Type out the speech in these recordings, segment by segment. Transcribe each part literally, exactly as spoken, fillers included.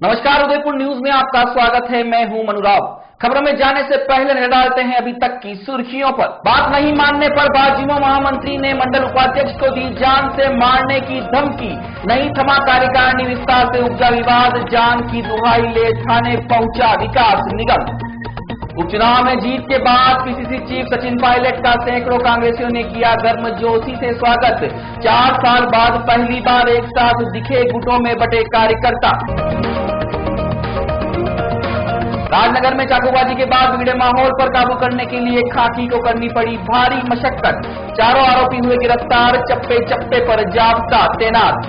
नमस्कार, उदयपुर न्यूज में आपका स्वागत है। मैं हूं मनुराव। खबरों में जाने से पहले नजर डालते हैं अभी तक की सुर्खियों पर। बात नहीं मानने पर भाजपा महामंत्री ने मंडल उपाध्यक्ष को दी जान से मारने की धमकी। नहीं थमा कार्यकारिणी विस्तार से उपजा विवाद, जान की दुहाई ले थाने पहुंचा विकास निगम। उपचुनाव में जीत के बाद पीसीसी चीफ सचिन पायलट का सैकड़ों कांग्रेसियों ने किया गर्मजोशी से स्वागत। चार साल बाद पहली बार एक साथ दिखे गुटों में बटे कार्यकर्ता। राजनगर में चाकूबाजी के बाद बिगड़े माहौल पर काबू करने के लिए खाकी को करनी पड़ी भारी मशक्कत। चारों आरोपी हुए गिरफ्तार, चप्पे चप्पे पर जाब्ता तैनात।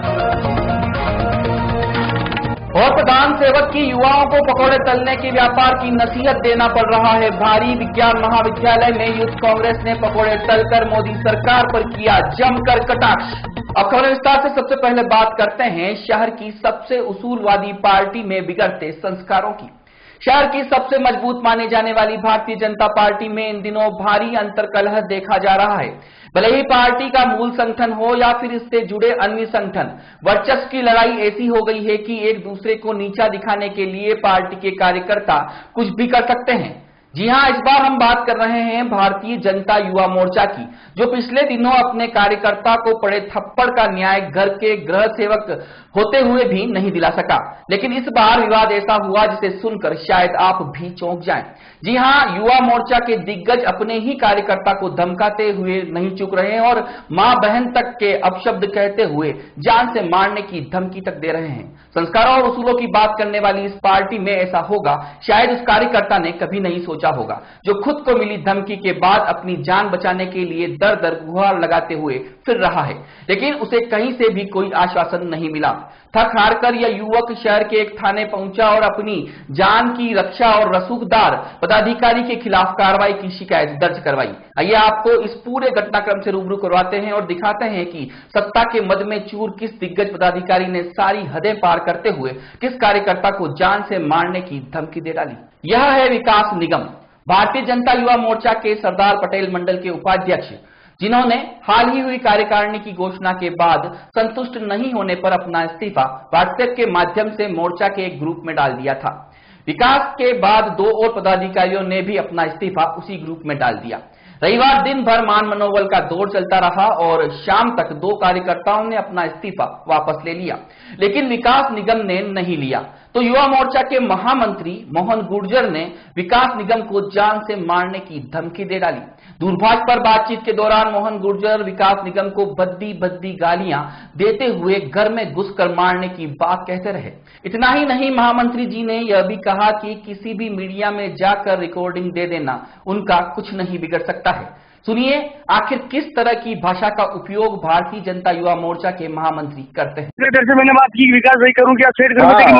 और प्रधान सेवक की युवाओं को पकौड़े तलने के व्यापार की नसीहत देना पड़ रहा है भारी। विज्ञान महाविद्यालय में यूथ कांग्रेस ने पकौड़े तलकर मोदी सरकार पर किया जमकर कटाक्ष। अब खबर विस्तार से सबसे पहले बात करते हैं शहर की सबसे उसूलवादी पार्टी में बिगड़ते संस्कारों की। शहर की सबसे मजबूत माने जाने वाली भारतीय जनता पार्टी में इन दिनों भारी अंतर्कलह देखा जा रहा है। भले ही पार्टी का मूल संगठन हो या फिर इससे जुड़े अन्य संगठन, वर्चस्व की लड़ाई ऐसी हो गई है कि एक दूसरे को नीचा दिखाने के लिए पार्टी के कार्यकर्ता कुछ भी कर सकते हैं। जी हां, इस बार हम बात कर रहे हैं भारतीय जनता युवा मोर्चा की, जो पिछले दिनों अपने कार्यकर्ता को पड़े थप्पड़ का न्याय घर के गृह सेवक होते हुए भी नहीं दिला सका। लेकिन इस बार विवाद ऐसा हुआ जिसे सुनकर शायद आप भी चौंक जाएं। जी हां, युवा मोर्चा के दिग्गज अपने ही कार्यकर्ता को धमकाते हुए नहीं चूक रहे हैं और मां बहन तक के अपशब्द कहते हुए जान से मारने की धमकी तक दे रहे हैं। संस्कारों और उसूलों की बात करने वाली इस पार्टी में ऐसा होगा शायद उस कार्यकर्ता ने कभी नहीं सोचा होगा, जो खुद को मिली धमकी के बाद अपनी जान बचाने के लिए दर दर गुहार लगाते हुए फिर रहा है, लेकिन उसे कहीं से भी कोई आश्वासन नहीं मिला। थक हार कर यह युवक शहर के एक थाने पहुंचा और अपनी जान की रक्षा और रसूखदार पदाधिकारी के खिलाफ कार्रवाई की शिकायत दर्ज करवाई। आइए आपको इस पूरे घटनाक्रम से रूबरू करवाते हैं और दिखाते हैं कि सत्ता के मद में चूर किस दिग्गज पदाधिकारी ने सारी हदें पार करते हुए किस कार्यकर्ता को जान से मारने की धमकी दे डाली। यह है विकास निगम, भारतीय जनता युवा मोर्चा के सरदार पटेल मंडल के उपाध्यक्ष, जिन्होंने हाल ही हुई कार्यकारिणी की घोषणा के बाद संतुष्ट नहीं होने पर अपना इस्तीफा व्हाट्सएप के माध्यम से मोर्चा के एक ग्रुप में डाल दिया था। विकास के बाद दो और पदाधिकारियों ने भी अपना इस्तीफा उसी ग्रुप में डाल दिया। रविवार दिन भर मान मनोबल का दौर चलता रहा और शाम तक दो कार्यकर्ताओं ने अपना इस्तीफा वापस ले लिया, लेकिन विकास निगम ने नहीं लिया। तो युवा मोर्चा के महामंत्री मोहन गुर्जर ने विकास निगम को जान से मारने की धमकी दे डाली। दूरभाष पर बातचीत के दौरान मोहन गुर्जर विकास निगम को भद्दी भद्दी गालियां देते हुए घर में घुसकर मारने की बात कहते रहे। इतना ही नहीं, महामंत्री जी ने यह भी कहा कि किसी भी मीडिया में जाकर रिकॉर्डिंग दे देना उनका कुछ नहीं बिगड़ सकता है। सुनिए आखिर किस तरह की भाषा का उपयोग भारतीय जनता युवा मोर्चा के महामंत्री करते हैं। से मैंने बात की विकास भाई करूं क्या सेठ करूं?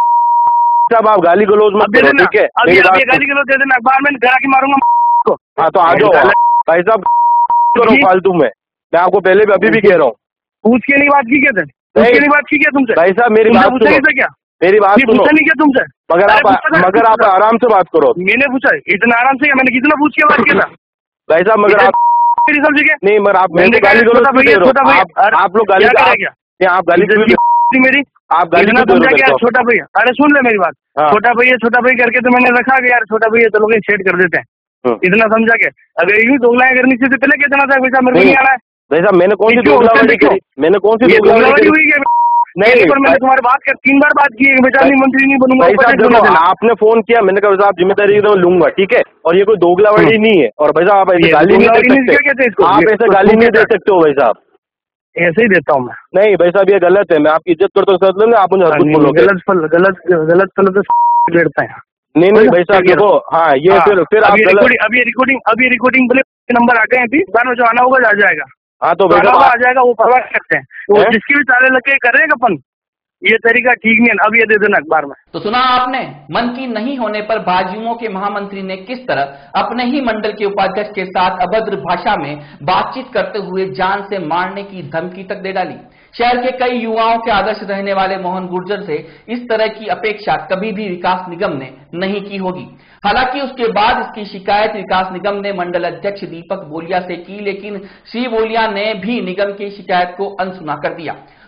साहब आप गाली गलौज मत करो, ठीक है? अभी अभी गाली गलौज दे देना, अखबार में करा के मारूंगा को। हाँ तो आ जाओ भाई साहब, करो फालतू में। मैं आपको पहले भी अभी भी कह रहा हूँ, पूछ के नहीं बात की क्या? पूछ के नहीं बात की क्या तुमसे? भाई साहब मेरी बात सुनो, क्या मेरी बात सुनो। नहीं क्या तुमसे? मगर आप मगर आप आराम से बात करो। मैंने पूछा इतना आराम से, मैंने कितना पूछ के बात किया था भाई साहब? मगर आप नहीं, मगर आप मेरे गाली गलौज दे रहे हो। आप लोग गाली आप गाली मेरी आप गाली ना समझा क्या? छोटा भैया, अरे सुन ले मेरी बात। छोटा भैया छोटा भैया करके तो मैंने रखा कि यार छोटा भैया तो लोग सेट कर देते हैं, इतना समझा के? अगर यूं दोगलाएं करनी से पहले कितना था वैसा मेरे को नहीं आ रहा है। भाई साहब मैंने कौन सी दोगलावड़ी करी? मैंने कौन सी दोगलावड़ी हुई है? नहीं, पर मैंने तुम्हारी बात कर तीन बार बात की है, बेटा मंत्री नहीं बनूंगा। आपने फोन किया, मैंने कहा साहब जिम्मेदारी तो लूंगा, ठीक है? और ये कोई दोगलावड़ी नहीं है। और भाई साहब आप ऐसे गाली नहीं दे सकते, आप ऐसे गाली नहीं दे सकते हो भाई साहब। ऐसे ही देता हूँ मैं। नहीं भाई साहब ये गलत है, मैं आपकी इज्जत करता हूँ, आप मुझे बोलोगे गलत फल गलत गलत फल तो लेता है। नहीं नहीं भाई साहब देखो, हाँ ये फिर फिर आप अभी रिकॉर्डिंग अभी रिकॉर्डिंग बोले नंबर आ गए हैं, अभी बाद में जो आना होगा आ जाएगा। हाँ तो भाई आ जाएगा, वो परवाह करते हैं, वो जिसकी भी ताले लगे करेगा अपन। ये तरीका ठीक नहीं है, अब ये दे देना अखबार में। तो सुना आपने, मन की नहीं होने पर भाजयुमो के महामंत्री ने किस तरह अपने ही मंडल के उपाध्यक्ष के साथ अभद्र भाषा में बातचीत करते हुए जान से मारने की धमकी तक दे डाली। शहर के कई युवाओं के आदर्श रहने वाले मोहन गुर्जर से इस तरह की अपेक्षा कभी भी विकास निगम ने नहीं की होगी। हालांकि उसके बाद इसकी शिकायत विकास निगम ने मंडल अध्यक्ष दीपक बोलिया से की, लेकिन श्री बोलिया ने भी निगम की शिकायत को अनसुना कर दिया।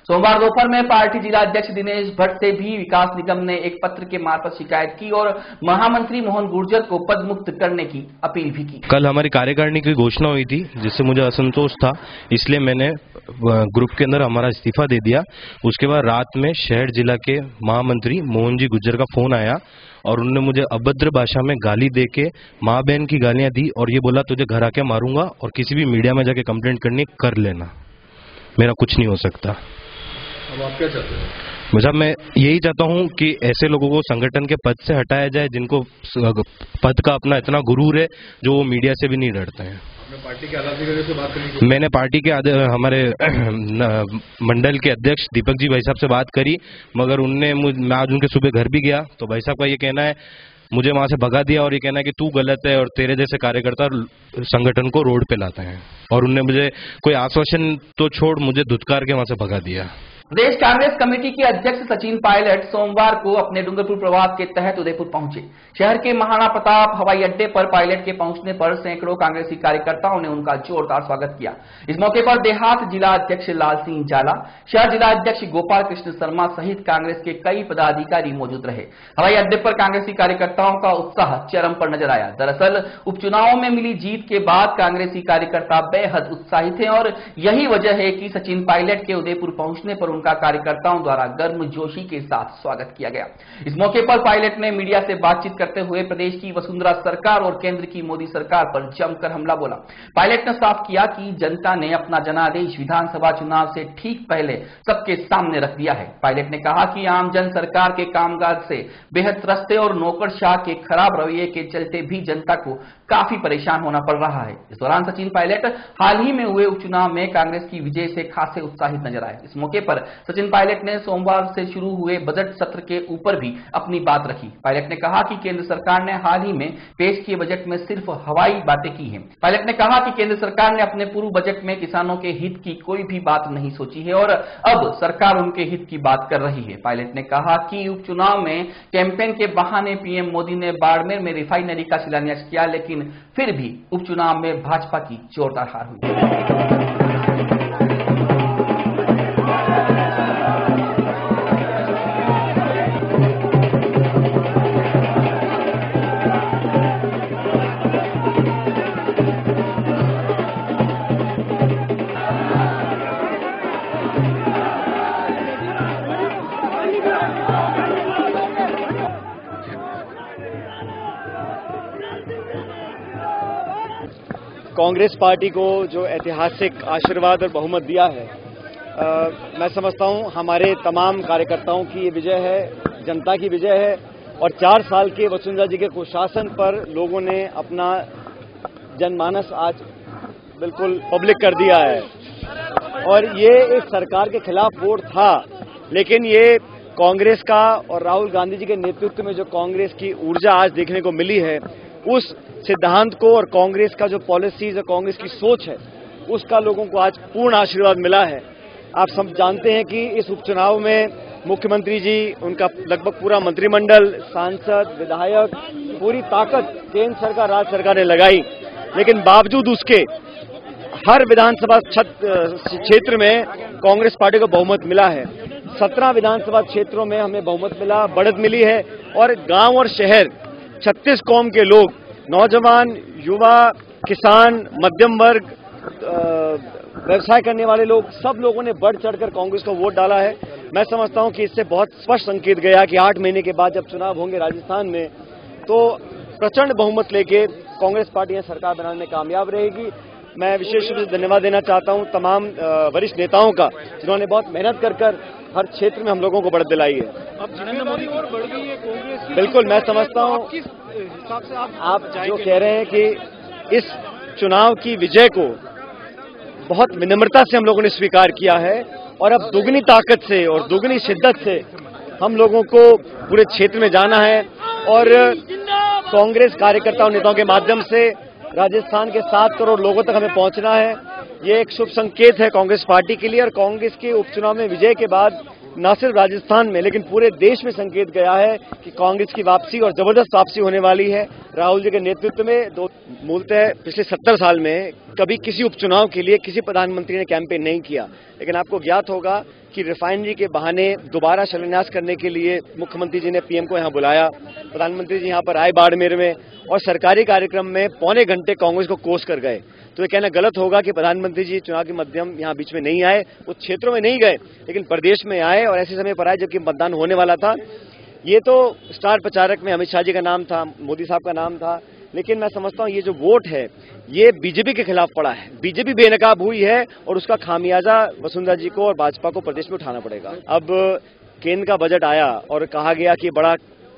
सोमवार दोपहर में पार्टी जिला अध्यक्ष दिनेश भट्ट से भी विकास निगम ने एक पत्र के मार्फत शिकायत की और महामंत्री मोहन गुर्जर को पद मुक्त करने की अपील भी की। कल हमारी कार्यकारिणी की घोषणा हुई थी जिससे मुझे असंतोष था, इसलिए मैंने ग्रुप के अंदर हमारा इस्तीफा दे दिया। उसके बाद रात में शहर जिला के महामंत्री मोहन जी गुर्जर का फोन आया और उन्होंने मुझे अभद्र भाषा में गाली देके माँ बहन की गालियां दी और ये बोला तुझे घर आके मारूंगा और किसी भी मीडिया में जाके कंप्लेंट करनी कर लेना, मेरा कुछ नहीं हो सकता। अब आप क्या चाहते हैं? मतलब मैं यही चाहता हूं कि ऐसे लोगों को संगठन के पद से हटाया जाए जिनको पद का अपना इतना गुरूर है, जो वो मीडिया से भी नहीं डरते हैं। आपने पार्टी के आला अधिकारियों से बात करी? मैंने पार्टी के हमारे मंडल के अध्यक्ष दीपक जी भाई साहब से बात करी, मगर उनने मैं आज उनके सुबह घर भी गया तो भाई साहब का ये कहना है मुझे वहां से भगा दिया और ये कहना है कि तू गलत है और तेरे जैसे कार्यकर्ता संगठन को रोड पे लाते हैं, और उनने मुझे कोई आश्वासन तो छोड़ मुझे धुतकार के वहां से भगा दिया। प्रदेश कांग्रेस कमेटी के अध्यक्ष सचिन पायलट सोमवार को अपने डूंगरपुर प्रवास के तहत उदयपुर पहुंचे। शहर के महाराणा प्रताप हवाई अड्डे पर पायलट के पहुंचने पर सैकड़ों कांग्रेसी कार्यकर्ताओं ने उनका जोरदार स्वागत किया। इस मौके पर देहात जिला अध्यक्ष लाल सिंह जाला, शहर जिला अध्यक्ष गोपाल कृष्ण शर्मा सहित कांग्रेस के कई पदाधिकारी मौजूद रहे। हवाई अड्डे पर कांग्रेसी कार्यकर्ताओं का उत्साह चरम पर नजर आया। दरअसल उपचुनावों में मिली जीत के बाद कांग्रेसी कार्यकर्ता बेहद उत्साहित थे और यही वजह है कि सचिन पायलट के उदयपुर पहुंचने पर का कार्यकर्ताओं द्वारा गर्मजोशी के साथ स्वागत किया गया। इस मौके पर पायलट ने मीडिया से बातचीत करते हुए प्रदेश की वसुंधरा सरकार और केंद्र की मोदी सरकार पर जमकर हमला बोला। पायलट ने साफ किया कि जनता ने अपना जनादेश विधानसभा चुनाव से ठीक पहले सबके सामने रख दिया है। पायलट ने कहा कि आम जन सरकार के कामकाज से बेहद त्रस्त है और नौकरशाह के खराब रवैये के चलते भी जनता को काफी परेशान होना पड़ रहा है। इस दौरान सचिन पायलट हाल ही में हुए उपचुनाव में कांग्रेस की विजय से खासे उत्साहित नजर आए। इस मौके पर सचिन पायलट ने सोमवार से शुरू हुए बजट सत्र के ऊपर भी अपनी बात रखी। पायलट ने कहा कि केंद्र सरकार ने हाल ही में पेश किए बजट में सिर्फ हवाई बातें की हैं। पायलट ने कहा कि केंद्र सरकार ने अपने पूर्व बजट में किसानों के हित की कोई भी बात नहीं सोची है और अब सरकार उनके हित की बात कर रही है। पायलट ने कहा कि उपचुनाव में कैंपेन के बहाने पीएम मोदी ने बाड़मेर में रिफाइनरी का शिलान्यास किया, लेकिन फिर भी उपचुनाव में भाजपा की जोरदार हार हुई। कांग्रेस पार्टी को जो ऐतिहासिक आशीर्वाद और बहुमत दिया है, आ, मैं समझता हूं हमारे तमाम कार्यकर्ताओं की ये विजय है, जनता की विजय है और चार साल के वसुंधरा जी के कुशासन पर लोगों ने अपना जनमानस आज बिल्कुल पब्लिक कर दिया है। और ये इस सरकार के खिलाफ वोट था, लेकिन ये कांग्रेस का और राहुल गांधी जी के नेतृत्व में जो कांग्रेस की ऊर्जा आज देखने को मिली है, उस सिद्धांत को और कांग्रेस का जो पॉलिसीज और कांग्रेस की सोच है, उसका लोगों को आज पूर्ण आशीर्वाद मिला है। आप सब जानते हैं कि इस उपचुनाव में मुख्यमंत्री जी, उनका लगभग पूरा मंत्रिमंडल, सांसद, विधायक, पूरी ताकत केंद्र सरकार, राज्य सरकार ने लगाई, लेकिन बावजूद उसके हर विधानसभा क्षेत्र में कांग्रेस पार्टी को बहुमत मिला है। सत्रह विधानसभा क्षेत्रों में हमें बहुमत मिला, बढ़त मिली है और गांव और शहर, छत्तीस कौम के लोग, नौजवान, युवा, किसान, मध्यम वर्ग, व्यवसाय करने वाले लोग, सब लोगों ने बढ़ चढ़कर कांग्रेस को वोट डाला है। मैं समझता हूं कि इससे बहुत स्पष्ट संकेत गया कि आठ महीने के बाद जब चुनाव होंगे राजस्थान में, तो प्रचंड बहुमत लेके कांग्रेस पार्टी यहां सरकार बनाने में कामयाब रहेगी। मैं विशेष रूप से धन्यवाद देना चाहता हूं तमाम वरिष्ठ नेताओं का, जिन्होंने बहुत मेहनत कर कर हर क्षेत्र में हम लोगों को बढ़त दिलाई है। अब नरेंद्र मोदी और बढ़ गई है कांग्रेस की। बिल्कुल, मैं समझता हूं हिसाब से आप, आप जो कह रहे हैं कि इस चुनाव की विजय को बहुत विनम्रता से हम लोगों ने स्वीकार किया है और अब दुगनी ताकत से और दुगनी शिद्दत से हम लोगों को पूरे क्षेत्र में जाना है और कांग्रेस कार्यकर्ताओं नेताओं के माध्यम से राजस्थान के सात करोड़ लोगों तक हमें पहुंचना है। ये एक शुभ संकेत है कांग्रेस पार्टी के लिए और कांग्रेस के उपचुनाव में विजय के बाद न सिर्फ राजस्थान में लेकिन पूरे देश में संकेत गया है कि कांग्रेस की वापसी और जबरदस्त वापसी होने वाली है। राहुल जी के नेतृत्व में दो मूलतः पिछले सत्तर साल में कभी किसी उपचुनाव के लिए किसी प्रधानमंत्री ने कैंपेन नहीं किया, लेकिन आपको ज्ञात होगा कि रिफाइनरी के बहाने दोबारा शिलान्यास करने के लिए मुख्यमंत्री जी ने पीएम को यहां बुलाया, प्रधानमंत्री जी यहां पर आए बाड़मेर में और सरकारी कार्यक्रम में पौने घंटे कांग्रेस को कोस कर गए। तो ये कहना गलत होगा कि प्रधानमंत्री जी चुनाव के मध्यम यहां बीच में नहीं आए, उस क्षेत्रों में नहीं गए, लेकिन प्रदेश में आए और ऐसे समय पर आए जबकि मतदान होने वाला था। ये तो स्टार प्रचारक में अमित शाह जी का नाम था, मोदी साहब का नाम था, लेकिन मैं समझता हूं ये जो वोट है ये बीजेपी के खिलाफ पड़ा है। बीजेपी बेनकाब हुई है और उसका खामियाजा वसुंधरा जी को और भाजपा को प्रदेश में उठाना पड़ेगा। अब केंद्र का बजट आया और कहा गया कि बड़ा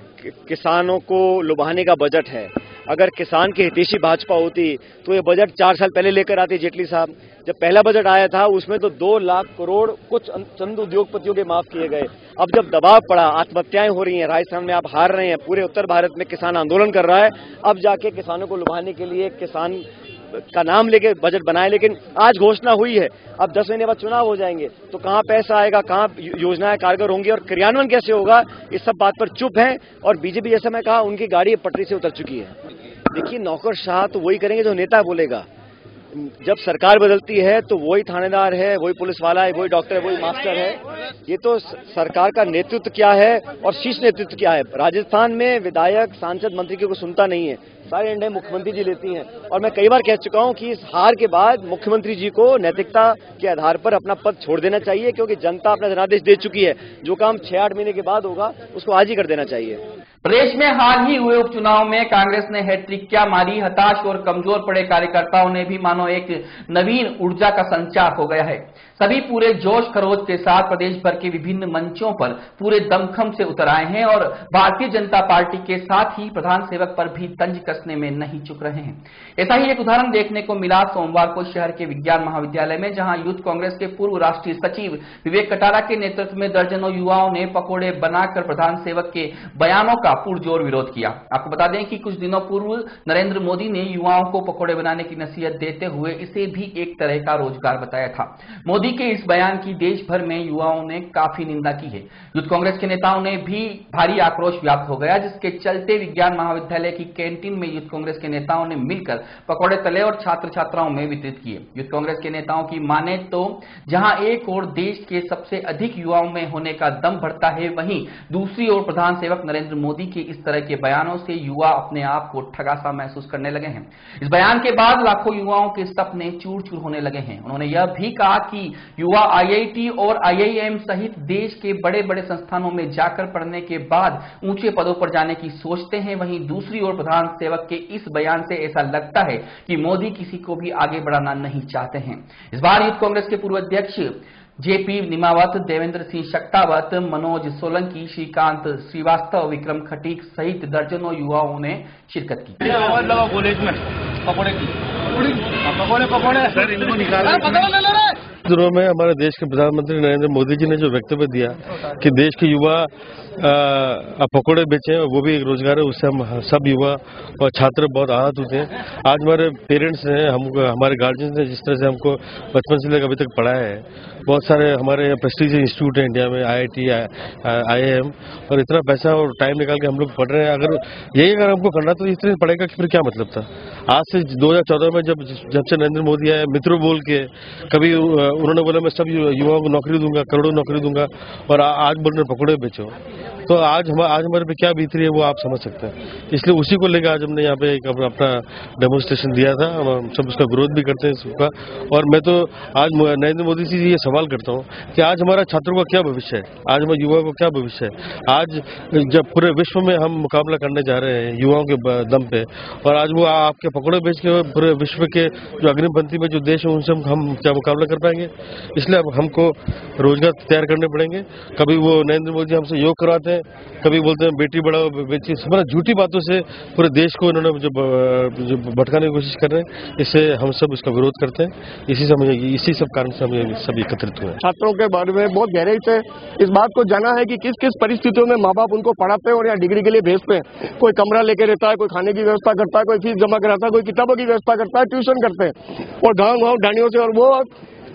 किसानों को लुभाने का बजट है। अगर किसान के हितैषी भाजपा होती तो ये बजट चार साल पहले लेकर आते जेटली साहब। जब पहला बजट आया था उसमें तो दो लाख करोड़ कुछ चंद उद्योगपतियों के माफ किए गए। अब जब दबाव पड़ा, आत्महत्याएं हो रही हैं, राजस्थान में आप हार रहे हैं, पूरे उत्तर भारत में किसान आंदोलन कर रहा है, अब जाके किसानों को लुभाने के लिए किसान का नाम लेके बजट बनाए। लेकिन आज घोषणा हुई है, अब दस महीने बाद चुनाव हो जाएंगे तो कहां पैसा आएगा, कहां योजनाएं कारगर होंगी और क्रियान्वयन कैसे होगा, इस सब बात पर चुप है। और बीजेपी, जैसा मैं कहा, उनकी गाड़ी पटरी से उतर चुकी है। देखिए, नौकरशाह तो वही करेंगे जो नेता बोलेगा। जब सरकार बदलती है तो वही थानेदार है, वही पुलिस वाला है, वही डॉक्टर है, वही मास्टर है। ये तो सरकार का नेतृत्व क्या है और शीर्ष नेतृत्व क्या है। राजस्थान में विधायक, सांसद, मंत्री को सुनता नहीं है, सारे निर्णय मुख्यमंत्री जी लेती हैं। और मैं कई बार कह चुका हूं कि इस हार के बाद मुख्यमंत्री जी को नैतिकता के आधार पर अपना पद छोड़ देना चाहिए, क्योंकि जनता अपना जनादेश दे चुकी है। जो काम छह आठ महीने के बाद होगा उसको आज ही कर देना चाहिए। प्रदेश में हाल ही हुए उपचुनाव में कांग्रेस ने हैट्रिक क्या मारी। हताश और कमजोर पड़े कार्यकर्ताओं ने भी मानो एक नवीन ऊर्जा का संचार हो गया है। सभी पूरे जोश खरोश के साथ प्रदेश भर के विभिन्न मंचों पर पूरे दमखम से उतर आए हैं और भारतीय जनता पार्टी के साथ ही प्रधान सेवक पर भी तंज कसने में नहीं चुक रहे हैं। ऐसा ही एक उदाहरण देखने को मिला सोमवार को शहर के विज्ञान महाविद्यालय में, जहां यूथ कांग्रेस के पूर्व राष्ट्रीय सचिव विवेक कटारा के नेतृत्व में दर्जनों युवाओं ने पकौड़े बनाकर प्रधान सेवक के बयानों का पुरजोर विरोध किया। आपको बता दें कि कुछ दिनों पूर्व नरेंद्र मोदी ने युवाओं को पकौड़े बनाने की नसीहत देते हुए इसे भी एक तरह का रोजगार बताया था। मोदी के इस बयान की देश भर में युवाओं ने काफी निंदा की है। यूथ कांग्रेस के नेताओं ने भी भारी आक्रोश व्याप्त हो गया, जिसके चलते विज्ञान महाविद्यालय की कैंटीन में यूथ कांग्रेस के नेताओं ने मिलकर पकौड़े तले और छात्र छात्राओं में वितरित किए। यूथ कांग्रेस के नेताओं की माने तो जहां एक ओर देश के सबसे अधिक युवाओं में होने का दम बढ़ता है, वहीं दूसरी ओर प्रधान सेवक नरेंद्र मोदी के इस तरह के बयानों से युवा अपने आप को ठगा सा महसूस करने लगे हैं। इस बयान के बाद लाखों युवाओं के सपने चूर चूर होने लगे हैं। उन्होंने यह भी कहा कि युवा आईआईटी और आईआईएम सहित देश के बड़े बड़े संस्थानों में जाकर पढ़ने के बाद ऊंचे पदों पर जाने की सोचते हैं। वहीं दूसरी ओर प्रधान सेवक के इस बयान से ऐसा लगता है कि मोदी किसी को भी आगे बढ़ाना नहीं चाहते हैं। इस बार यूथ कांग्रेस के पूर्व अध्यक्ष जेपी निमावत, देवेंद्र सिंह शक्तावत, मनोज सोलंकी, श्रीकांत श्रीवास्तव, विक्रम खटीक सहित दर्जनों युवाओं ने शिरकत की। दिनों में हमारे देश के प्रधानमंत्री नरेंद्र मोदी जी ने जो वक्तव्य दिया कि देश के युवा पकौड़े बेचें, वो भी एक रोजगार है, उससे हम सब युवा और छात्र बहुत आहत होते हैं। आज हमारे पेरेंट्स हैं, हमको हमारे गार्जियंस ने जिस तरह से हमको बचपन से लेकर अभी तक पढ़ाया है, बहुत सारे हमारे प्रेस्टीजियस इंस्टीट्यूट है इंडिया में, आईआईटी, आईआईएम, और इतना पैसा और टाइम निकाल के हम लोग पढ़ रहे हैं। अगर यही अगर हमको करना तो इस तरह पढ़ेगा कि फिर क्या मतलब था। आज से दो हजार चौदह में जब जब से नरेंद्र मोदी आए, मित्रों बोल के कभी उन्होंने बोला मैं सब युवाओं को नौकरी दूंगा, करोड़ों नौकरी दूंगा, और आज बोल रहे पकौड़े बेचो। तो आज हम आज हमारे पे क्या बीत रही है वो आप समझ सकते हैं। इसलिए उसी को लेकर आज हमने यहाँ पे एक अपना डेमोन्स्ट्रेशन दिया था। हम सब उसका विरोध भी करते हैं सबका। और मैं तो आज नरेंद्र मोदी जी से ये सवाल करता हूँ कि आज हमारा छात्रों का क्या भविष्य है, आज हमारे युवाओं का क्या भविष्य है। आज जब पूरे विश्व में हम मुकाबला करने जा रहे हैं युवाओं के दम पे, और आज वो आपके पकौड़े बेच के पूरे विश्व के जो अग्निपंक्ति में जो देश है उनसे हम क्या मुकाबला कर पाएंगे। इसलिए अब हमको रोजगार तैयार करने पड़ेंगे। कभी वो नरेंद्र मोदी हमसे योग करवाते हैं, कभी बोलते हैं बेटी बढ़ाओ बेटी, मतलब झूठी बातों से पूरे देश को इन्होंने जो, जो भटकाने की कोशिश कर रहे हैं। इससे हम सब इसका विरोध करते हैं। इसी से इसी सब कारण से हम सब एकत्रित हुए हैं। छात्रों के बारे में बहुत गहराई से इस बात को जाना है कि किस किस परिस्थितियों में माँ बाप उनको पढ़ाते हैं और यहाँ डिग्री के लिए भेजते हैं। कोई कमरा लेके रहता है, कोई खाने की व्यवस्था करता है, कोई फीस जमा कराता है, कोई किताबों की व्यवस्था करता है, ट्यूशन करते हैं और गाँव गाँव ढाणियों से। और वो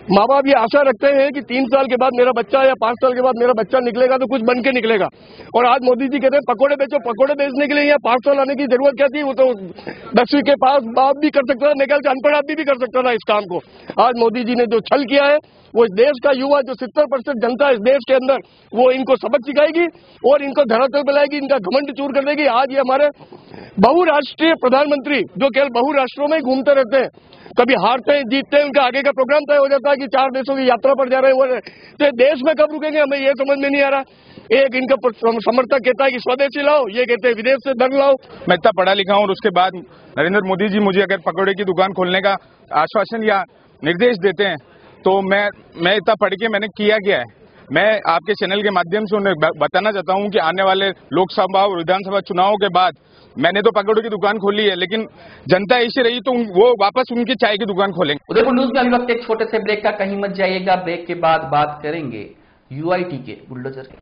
माँ बाप ये आशा रखते हैं कि तीन साल के बाद मेरा बच्चा या पांच साल के बाद मेरा बच्चा निकलेगा तो कुछ बन के निकलेगा। और आज मोदी जी कहते हैं पकोड़े बेचो। पकोड़े बेचने के लिए यहाँ पांच साल आने की जरूरत क्या थी? वो तो दसवीं के पास बाप भी कर सकता था, निकल के अनपढ़ आदमी भी कर सकता था इस काम को। आज मोदी जी ने जो छल किया है वो इस देश का युवा जो सत्तर परसेंट जनता इस देश के अंदर, वो इनको सबक सिखाएगी और इनको धरातल पे लाएगी, इनका घमंड चूर कर देगी। आज ये हमारे बहुराष्ट्रीय प्रधानमंत्री जो केवल बहुराष्ट्रों में ही घूमते रहते हैं, कभी हारते हैं जीतते हैं, उनका आगे का प्रोग्राम तय हो जाता है कि चार देशों की यात्रा पर जा रहे हैं वो, तो देश में कब रुकेंगे हमें ये समझ में नहीं आ रहा। एक इनका समर्थक कहता है कि स्वदेशी लाओ, ये कहते हैं विदेश से धन लाओ। मैं इतना पढ़ा लिखा हूँ और उसके बाद नरेंद्र मोदी जी मुझे अगर पकौड़े की दुकान खोलने का आश्वासन या निर्देश देते हैं तो मैं मैं इतना पढ़ के मैंने किया गया है। मैं आपके चैनल के माध्यम से उन्हें बताना चाहता हूं कि आने वाले लोकसभा और विधानसभा चुनावों के बाद मैंने तो पकौड़े की दुकान खोली है, लेकिन जनता ऐसी रही तो वो वापस उनकी चाय की दुकान खोलेंगे। उदयपुर न्यूज में अभी वक्त एक छोटे से ब्रेक का, कहीं मत जाइएगा। ब्रेक के बाद बात करेंगे यूआईटी के बुलडोजर के।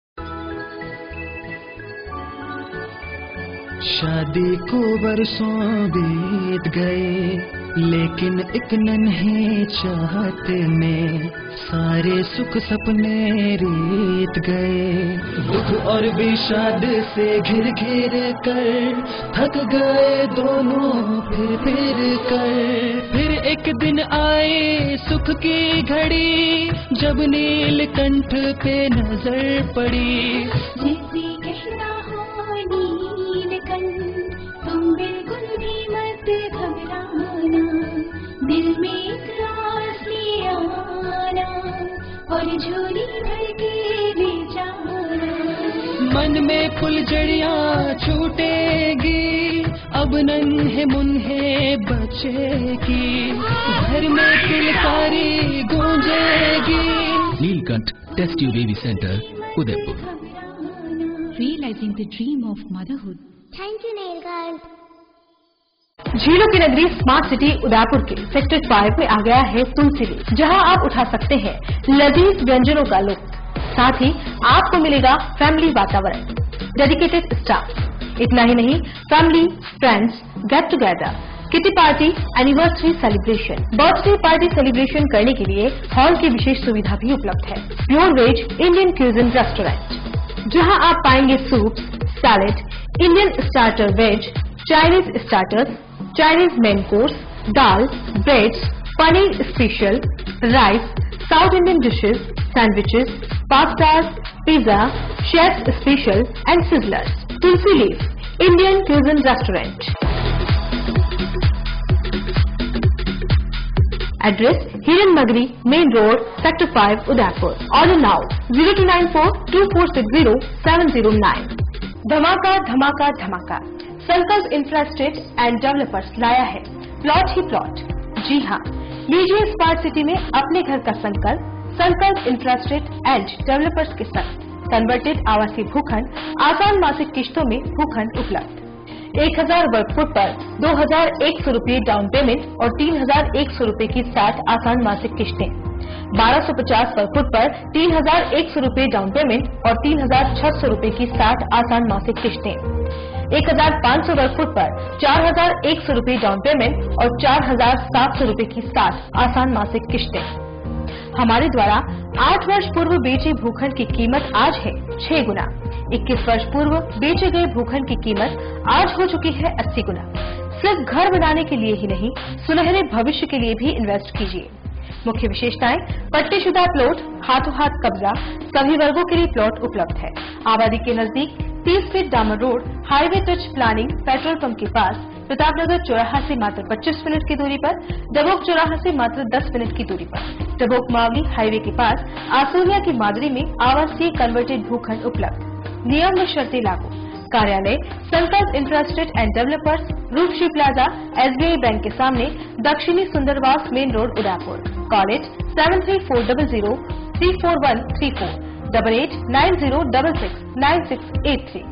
शादी को बरसों बीत गए, लेकिन एक नन्हे चाहत में सारे सुख सपने रीत गए। दुख और विषाद से घिर घिर कर थक गए दोनों फिर फिर कर। फिर एक दिन आए सुख की घड़ी, जब नीलकंठ पे नजर पड़ी। जैसे कहना हो नीलकंठ, तुम बिल्कुल भी मत घबराना, दिल में एक रास ले आना और झोली भर के ले जाना। मन में फुलझड़ियाँ छूटेगी, अब नन्हे मुन्हे बचेगी, घर में किलकारी गूंजेगी। Neelkanth test tube baby centre, Udaipur. Realizing the dream of motherhood. Thank you, Neelkanth. झीलों की नगरी स्मार्ट सिटी उदयपुर के सेक्टर फाइव में आ गया है तुलसी लेक, जहां आप उठा सकते हैं लजीज व्यंजनों का लुत्फ। साथ ही आपको मिलेगा फैमिली वातावरण, डेडिकेटेड स्टाफ। इतना ही नहीं, family, friends, get together, kitty party, anniversary celebration, birthday party celebration करने के लिए हॉल की विशेष सुविधा भी उपलब्ध है। Pure veg Indian cuisine restaurant, जहां आप पाएंगे soup, salad, Indian starter veg, Chinese starters, Chinese main course, दाल, breads, paneer special, rice, south Indian dishes, sandwiches, pastas, pizza, chef special and sizzlers. Tulsi leaf Indian cuisine restaurant. Address Hiran Magri main road, sector five, Udaipur. Order now zero two nine four two four six zero seven zero nine. धमाका धमाका धमाका, संकल्प infrastate and developers लाया है plot ही plot. जी हाँ, लीजिए smart city में अपने घर का संकल्प। संकल्प इंफ्रास्टेट एंड डेवलपर्स के साथ कन्वर्टेड आवासीय भूखंड, आसान मासिक किश्तों में भूखंड उपलब्ध। एक हजार वर्ग फुट पर दो हजार एक सौ रूपये डाउन पेमेंट और तीन हजार एक सौ रूपये की साठ आसान मासिक किश्तें। बारह सौ पचास वर्ग फुट पर तीन हजार एक सौ रूपये डाउन पेमेंट और तीन हजार छह सौ रूपये की साठ आसान मासिक किश्तें। एक हजार पाँच सौ वर्ग फुट पर चार हजार एक सौ रूपये डाउन पेमेंट और चार हजार सात सौ रूपये की साठ आसान मासिक किश्तें। हमारे द्वारा आठ वर्ष पूर्व बेचे भूखंड की कीमत आज है छह गुना। इक्कीस वर्ष पूर्व बेचे गए भूखंड की कीमत आज हो चुकी है अस्सी गुना। सिर्फ घर बनाने के लिए ही नहीं, सुनहरे भविष्य के लिए भी इन्वेस्ट कीजिए। मुख्य विशेषताएं: पट्टीशुदा प्लॉट, हाथों हाथ कब्जा, सभी वर्गों के लिए प्लॉट उपलब्ध है। आबादी के नजदीक तीस फीट डामर road, highway touch planning, petrol pump के पास, प्रतापनगर चौराहा से मात्र पच्चीस मिनट की दूरी पर, डबोक चौराहा से मात्र दस मिनट की दूरी पर, डबोक मावली हाईवे के पास, आसूलिया की मादरी में आवासीय कन्वर्टेड भूखंड उपलब्ध। नियम व शर्तें लागू। कार्यालय: Sankalp infrastate and developers, Roopshree plaza, SBI bank के सामने, दक्षिणी Sundarwas main road, Udaipur. College seven three four double zero three four one three four, double eight nine zero double six nine six eight three.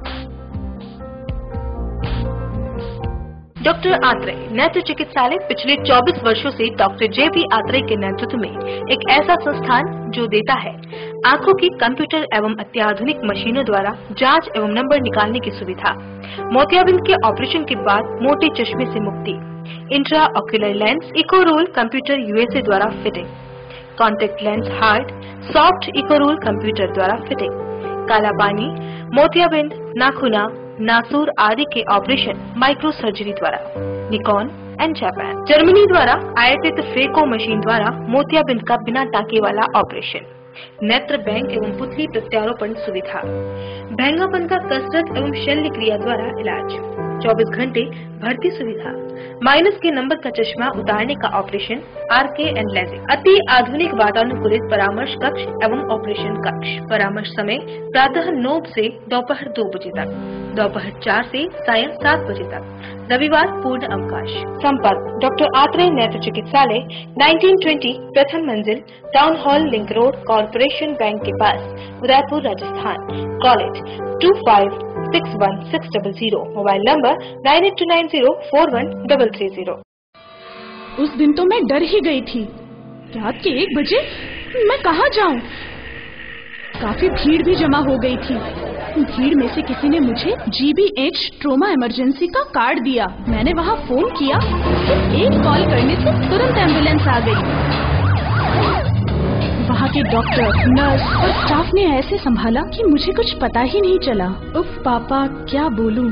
Doctor Atreya नेत्र चिकित्सालय पिछले चौबीस वर्षों से डॉक्टर जे पी आत्रेय के नेतृत्व में एक ऐसा संस्थान जो देता है आंखों की कंप्यूटर एवं अत्याधुनिक मशीनों द्वारा जांच एवं नंबर निकालने की सुविधा, मोतियाबिंद के ऑपरेशन के बाद मोटे चश्मे से मुक्ति, intra ocular lens, eco roll computer USA द्वारा fitting, contact lens hard, soft इकोरूल कंप्यूटर द्वारा फिटिंग, काला पानी, मोतियाबिंद, नाखूना, नासूर आदि के ऑपरेशन माइक्रो सर्जरी द्वारा, निकॉन एंड जापान। जर्मनी द्वारा आयातित फेको मशीन द्वारा मोतियाबिंद का बिना टाके वाला ऑपरेशन, नेत्र बैंक एवं पुतली प्रत्यारोपण सुविधा, भैंगापन का कसरत एवं शल्य क्रिया द्वारा इलाज, चौबीस घंटे भर्ती सुविधा, माइनस के नंबर का चश्मा उतारने का operation, R K and LASIK, अति आधुनिक वातानुकूलित परामर्श कक्ष एवं ऑपरेशन कक्ष। परामर्श समय प्रातः नौ से दोपहर दो बजे तक, दोपहर चार से सायं सात बजे तक, रविवार पूर्ण अवकाश। संपर्क डॉक्टर आत्रेय नेत्र चिकित्सालय, उन्नीस बीस प्रथम मंजिल, town hall link road, corporation bank के पास, Udaipur Rajasthan. College two five six one six double zero, mobile number nine eight two nine zero four one double three zero. उस दिन तो मैं डर ही गई थी। रात के एक बजे मैं कहाँ जाऊँ? काफी भीड़ भी जमा हो गई थी। भीड़ में से किसी ने मुझे G B H trauma emergency का कार्ड दिया। मैंने वहाँ फोन किया, सिर्फ एक कॉल करने से तुरंत एम्बुलेंस आ गई। वहाँ के डॉक्टर, नर्स और स्टाफ ने ऐसे संभाला कि मुझे कुछ पता ही नहीं चला। उफ पापा, क्या बोलूं।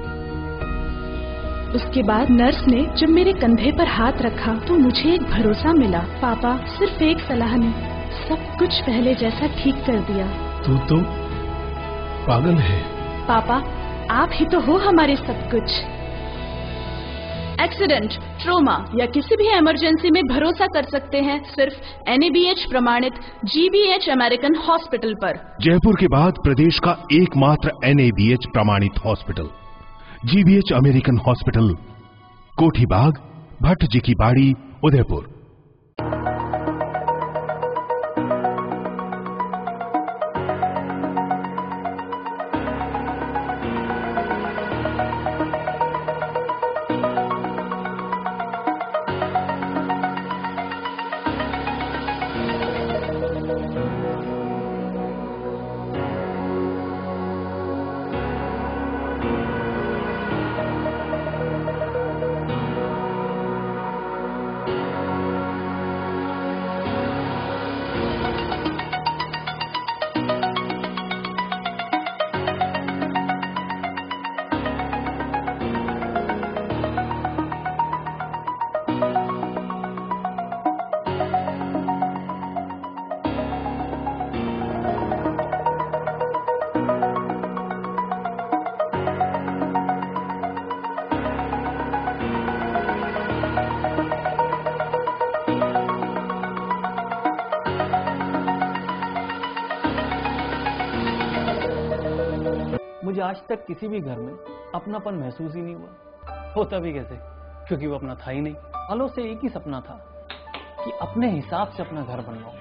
उसके बाद नर्स ने जब मेरे कंधे पर हाथ रखा तो मुझे एक भरोसा मिला। पापा, सिर्फ एक सलाह ने सब कुछ पहले जैसा ठीक कर दिया। तू तो पागल है। पापा, आप ही तो हो हमारे सब कुछ। एक्सीडेंट, ट्रोमा या किसी भी इमरजेंसी में भरोसा कर सकते हैं सिर्फ एन ए बी एच प्रमाणित G B H American hospital पर। जयपुर के बाद प्रदेश का एकमात्र एन ए बी एच प्रमाणित hospital G B H American hospital, Kothi Bagh, Bhatt ji की बाड़ी, उदयपुर। मुझे आज तक किसी भी घर में अपनापन महसूस ही नहीं हुआ। होता भी कैसे, क्योंकि वो अपना था ही नहीं। सालों से एक ही सपना था कि अपने हिसाब से अपना घर बनवाऊं।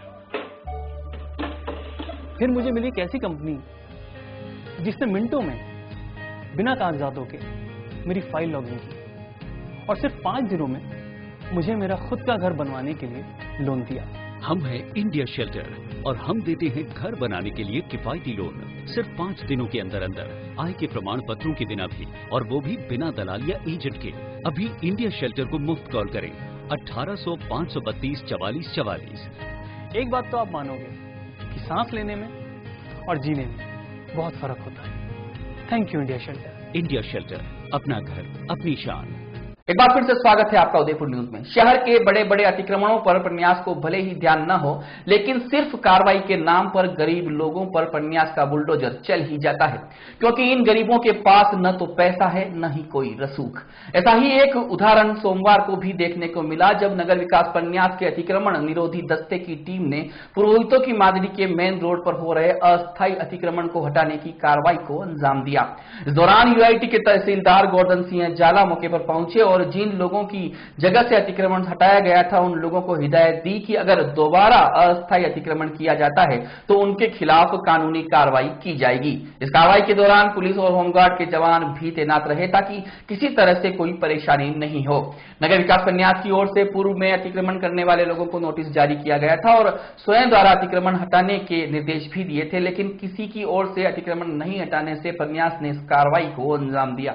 फिर मुझे मिली एक ऐसी कंपनी जिसने मिनटों में बिना कागजातों के मेरी फाइल लॉगिन की और सिर्फ पांच दिनों में मुझे मेरा खुद का घर बनवाने के लिए लोन दिया। हम हैं इंडिया शेल्टर और हम देते हैं घर बनाने के लिए किफायती लोन सिर्फ पाँच दिनों के अंदर अंदर, आय के प्रमाण पत्रों के बिना भी, और वो भी बिना दलाल या एजेंट के। अभी इंडिया शेल्टर को मुफ्त कॉल करें अठारह सौ पाँच सौ बत्तीस चवालीस चवालीस। एक बात तो आप मानोगे कि सांस लेने में और जीने में बहुत फर्क होता है। Thank you India Shelter. India Shelter, अपना घर अपनी शान। एक बार फिर से स्वागत है आपका उदयपुर न्यूज में। शहर के बड़े बड़े अतिक्रमणों पर प्रन्यास को भले ही ध्यान न हो, लेकिन सिर्फ कार्रवाई के नाम पर गरीब लोगों पर प्रन्यास का बुलडोजर चल ही जाता है, क्योंकि इन गरीबों के पास न तो पैसा है न ही कोई रसूख। ऐसा ही एक उदाहरण सोमवार को भी देखने को मिला, जब नगर विकास प्रन्यास के अतिक्रमण निरोधी दस्ते की टीम ने पुरोहितों की मादरी के मेन रोड पर हो रहे अस्थायी अतिक्रमण को हटाने की कार्रवाई को अंजाम दिया। इस दौरान यू आई टी के तहसीलदार गोवर्धन सिंह जाला मौके पर पहुंचे और जिन लोगों की जगह से अतिक्रमण हटाया गया था उन लोगों को हिदायत दी कि अगर दोबारा अस्थायी अतिक्रमण किया जाता है तो उनके खिलाफ कानूनी कार्रवाई की जाएगी। इस कार्रवाई के दौरान पुलिस और होमगार्ड के जवान भी तैनात रहे ताकि किसी तरह से कोई परेशानी नहीं हो। नगर विकास प्रन्यास की ओर से पूर्व में अतिक्रमण करने वाले लोगों को नोटिस जारी किया गया था और स्वयं द्वारा अतिक्रमण हटाने के निर्देश भी दिए थे, लेकिन किसी की ओर से अतिक्रमण नहीं हटाने से प्रन्यास ने इस कार्रवाई को अंजाम दिया।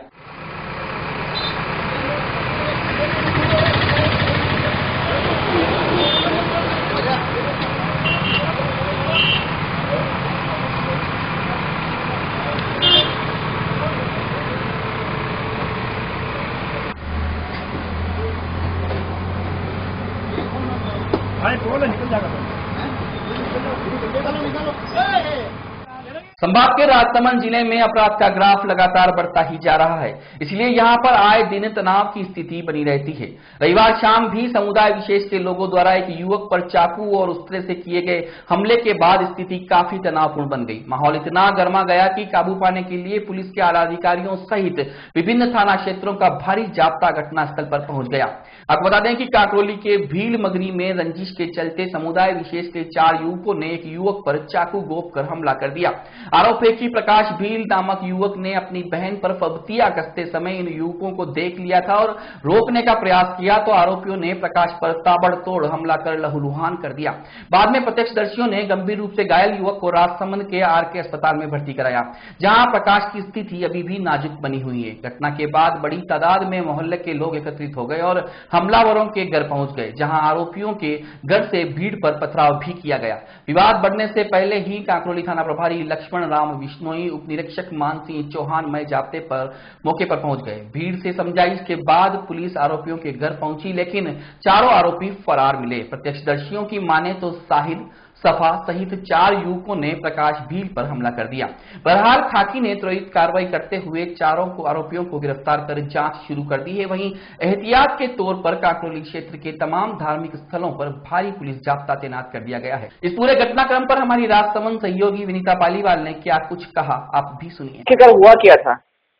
संभाग के राजसमंद जिले में अपराध का ग्राफ लगातार बढ़ता ही जा रहा है, इसलिए यहां पर आए दिन तनाव की स्थिति बनी रहती है। रविवार शाम भी समुदाय विशेष के लोगों द्वारा एक युवक पर चाकू और उस तरह से किए गए हमले के बाद स्थिति काफी तनावपूर्ण बन गई। माहौल इतना गर्मा गया कि काबू पाने के लिए पुलिस के आला अधिकारियों सहित विभिन्न थाना क्षेत्रों का भारी जाब्ता घटनास्थल पर पहुंच गया। आपको बता दें कि काकरोली के भील मगरी में रंजिश के चलते समुदाय विशेष के चार युवकों ने एक युवक पर चाकू गोप कर हमला कर दिया। आरोप है कि प्रकाश भील नामक युवक ने अपनी बहन पर फबतिया कसते समय इन युवकों को देख लिया था और रोकने का प्रयास किया तो आरोपियों ने प्रकाश पर ताबड़तोड़ हमला कर लहूलुहान कर दिया। बाद में प्रत्यक्षदर्शियों ने गंभीर रूप से घायल युवक को राजसमंद के आर के अस्पताल में भर्ती कराया, जहां प्रकाश की स्थिति अभी भी नाजुक बनी हुई है। घटना के बाद बड़ी तादाद में मोहल्ले के लोग एकत्रित हो गए और हमलावरों के घर पहुंच गए, जहां आरोपियों के घर से भीड़ पर पथराव भी किया गया। विवाद बढ़ने से पहले ही काकरोली थाना प्रभारी लक्ष्मण राम विश्नोई, उप निरीक्षक मान सिंह चौहान मय जाप्ते पर मौके पर पहुंच गए। भीड़ से समझाइश के बाद पुलिस आरोपियों के घर पहुंची, लेकिन चारों आरोपी फरार मिले। प्रत्यक्षदर्शियों की माने तो साहिद सफा सहित चार युवकों ने प्रकाश भील पर हमला कर दिया। बहरहाल खाकी ने त्वरित कार्रवाई करते हुए चारों को आरोपियों को गिरफ्तार कर जांच शुरू कर दी है। वहीं एहतियात के तौर पर काकरोली क्षेत्र के तमाम धार्मिक स्थलों पर भारी पुलिस जाब्ता तैनात कर दिया गया है। इस पूरे घटनाक्रम पर हमारी राजसमंद सहयोगी विनीता पालीवाल ने क्या कुछ कहा, आप भी सुनिए। कल हुआ क्या था?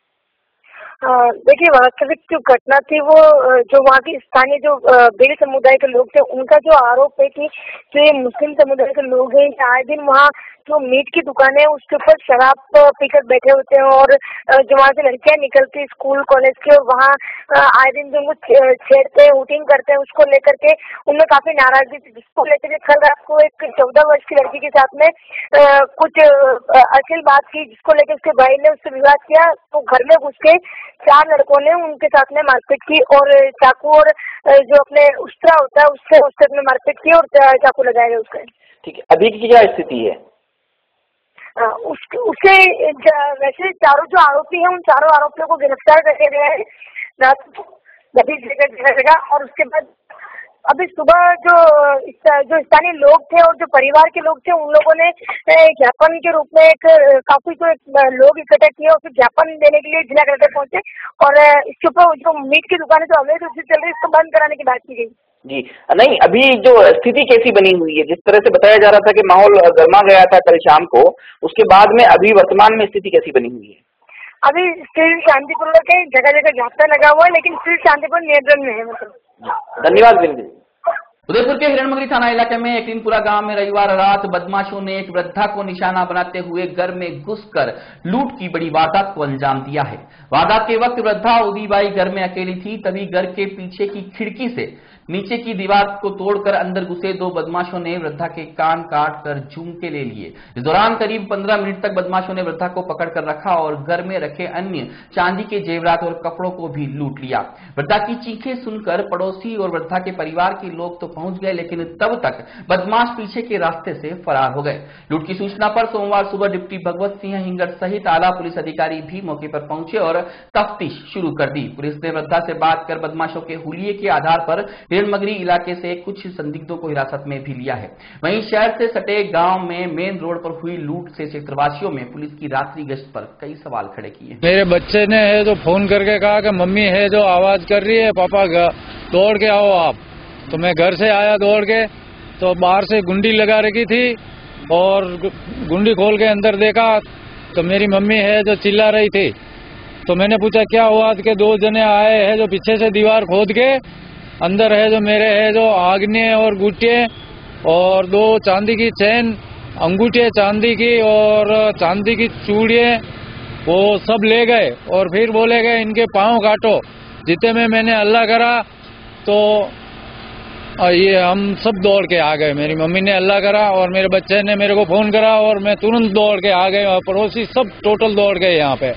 देखिए, वास्तविक जो घटना थी वो जो वहाँ की स्थानीय जो भील समुदाय के लोग थे उनका जो आरोप है कि जो ये मुस्लिम समुदाय के लोग हैं आए दिन वहाँ जो मीट की दुकान है उसके ऊपर शराब पीकर बैठे होते हैं और जो वहाँ से लड़कियां निकलती स्कूल कॉलेज की और वहाँ आए दिन जो उनको छेड़ते हैं, हुटिंग करते हैं, उसको लेकर के उनमें काफी नाराजगी थी, जिसको लेकर के कल रात को एक चौदह वर्ष की लड़की के साथ में आ, कुछ अश्लील बात की, जिसको लेकर उसके भाई ने उससे विवाद किया। तो घर में घुस के चार लड़कों ने उनके साथ में मारपीट की और चाकू और जो अपने उस्तरा होता है उससे उससे अपने मारपीट की और चाकू लगाए गए उसके। ठीक है, अभी की क्या स्थिति है? उस, उसे वैसे चारों जो आरोपी हैं उन चारों आरोपियों को गिरफ्तार कर दिया गया है रात जगह। और उसके बाद अभी सुबह जो जो स्थानीय लोग थे और जो परिवार के लोग थे उन लोगों ने ज्ञापन के रूप में एक काफी जो लोग इकट्ठे किए और फिर ज्ञापन देने के लिए जिला कलेक्टर पहुंचे और इसके ऊपर जो मीट की दुकानें जो अवैध रूप से चल रही है इसको बंद कराने की बात की गई। जी नहीं, अभी जो स्थिति कैसी बनी हुई है? जिस तरह से बताया जा रहा था कि माहौल गर्मा गया था कल शाम को, उसके बाद में अभी वर्तमान में स्थिति कैसी बनी हुई है? अभी स्थिति शांतिपूर्वक है, जगह जगह जाप्ता लगा हुआ है, लेकिन स्थिति शांतिपूर्ण नियंत्रण में है। मतलब धन्यवाद विनीत। उदयपुर के हिरणमगरी थाना इलाके में एकलिनपुरा गांव में रविवार रात बदमाशों ने एक वृद्धा को निशाना बनाते हुए घर में घुसकर लूट की बड़ी वारदात को अंजाम दिया है। वारदात के वक्त वृद्धा उदीबाई घर में अकेली थी, तभी घर के पीछे की खिड़की से नीचे की दीवार को तोड़कर अंदर घुसे दो बदमाशों ने वृद्धा के कान काट कर झुमके ले लिए। इस दौरान करीब पंद्रह मिनट तक बदमाशों ने वृद्धा को पकड़कर रखा और घर में रखे अन्य चांदी के जेवरात और कपड़ों को भी लूट लिया। वृद्धा की चीखें सुनकर पड़ोसी और वृद्धा के परिवार के लोग तो पहुंच गए, लेकिन तब तक बदमाश पीछे के रास्ते से फरार हो गए। लूट की सूचना पर सोमवार सुबह डिप्टी भगवत सिंह हिंगड़ सहित आला पुलिस अधिकारी भी मौके पर पहुंचे और तफ्तीश शुरू कर दी। पुलिस ने वृद्धा से बात कर बदमाशों के हुलिये के आधार पर हिरणमगरी इलाके से कुछ संदिग्धों को हिरासत में भी लिया है। वहीं शहर से सटे गांव में मेन रोड पर हुई लूट से क्षेत्रवासियों में पुलिस की रात्रि गश्त पर कई सवाल खड़े किए। मेरे बच्चे ने है जो फोन करके कहा कि मम्मी है जो आवाज कर रही है, पापा दौड़ के आओ आप। तो मैं घर से आया दौड़ के, तो बाहर से गुंडी लगा रखी थी और गुंडी खोल के अंदर देखा तो मेरी मम्मी है जो चिल्ला रही थी। तो मैंने पूछा क्या हुआ, के दो जने आए हैं जो पीछे से दीवार खोद के अंदर है जो मेरे है जो आग्ने और गुटिये और दो चांदी की चैन, अंगूठे चांदी की और चांदी की चूड़िये वो सब ले गए और फिर बोले गए इनके पाँव काटो। जितने में मैंने अल्लाह करा तो ये हम सब दौड़ के आ गए। मेरी मम्मी ने अल्लाह करा और मेरे बच्चे ने मेरे को फोन करा और मैं तुरंत दौड़ के आ गए और पड़ोसी सब टोटल दौड़ गए यहाँ पे।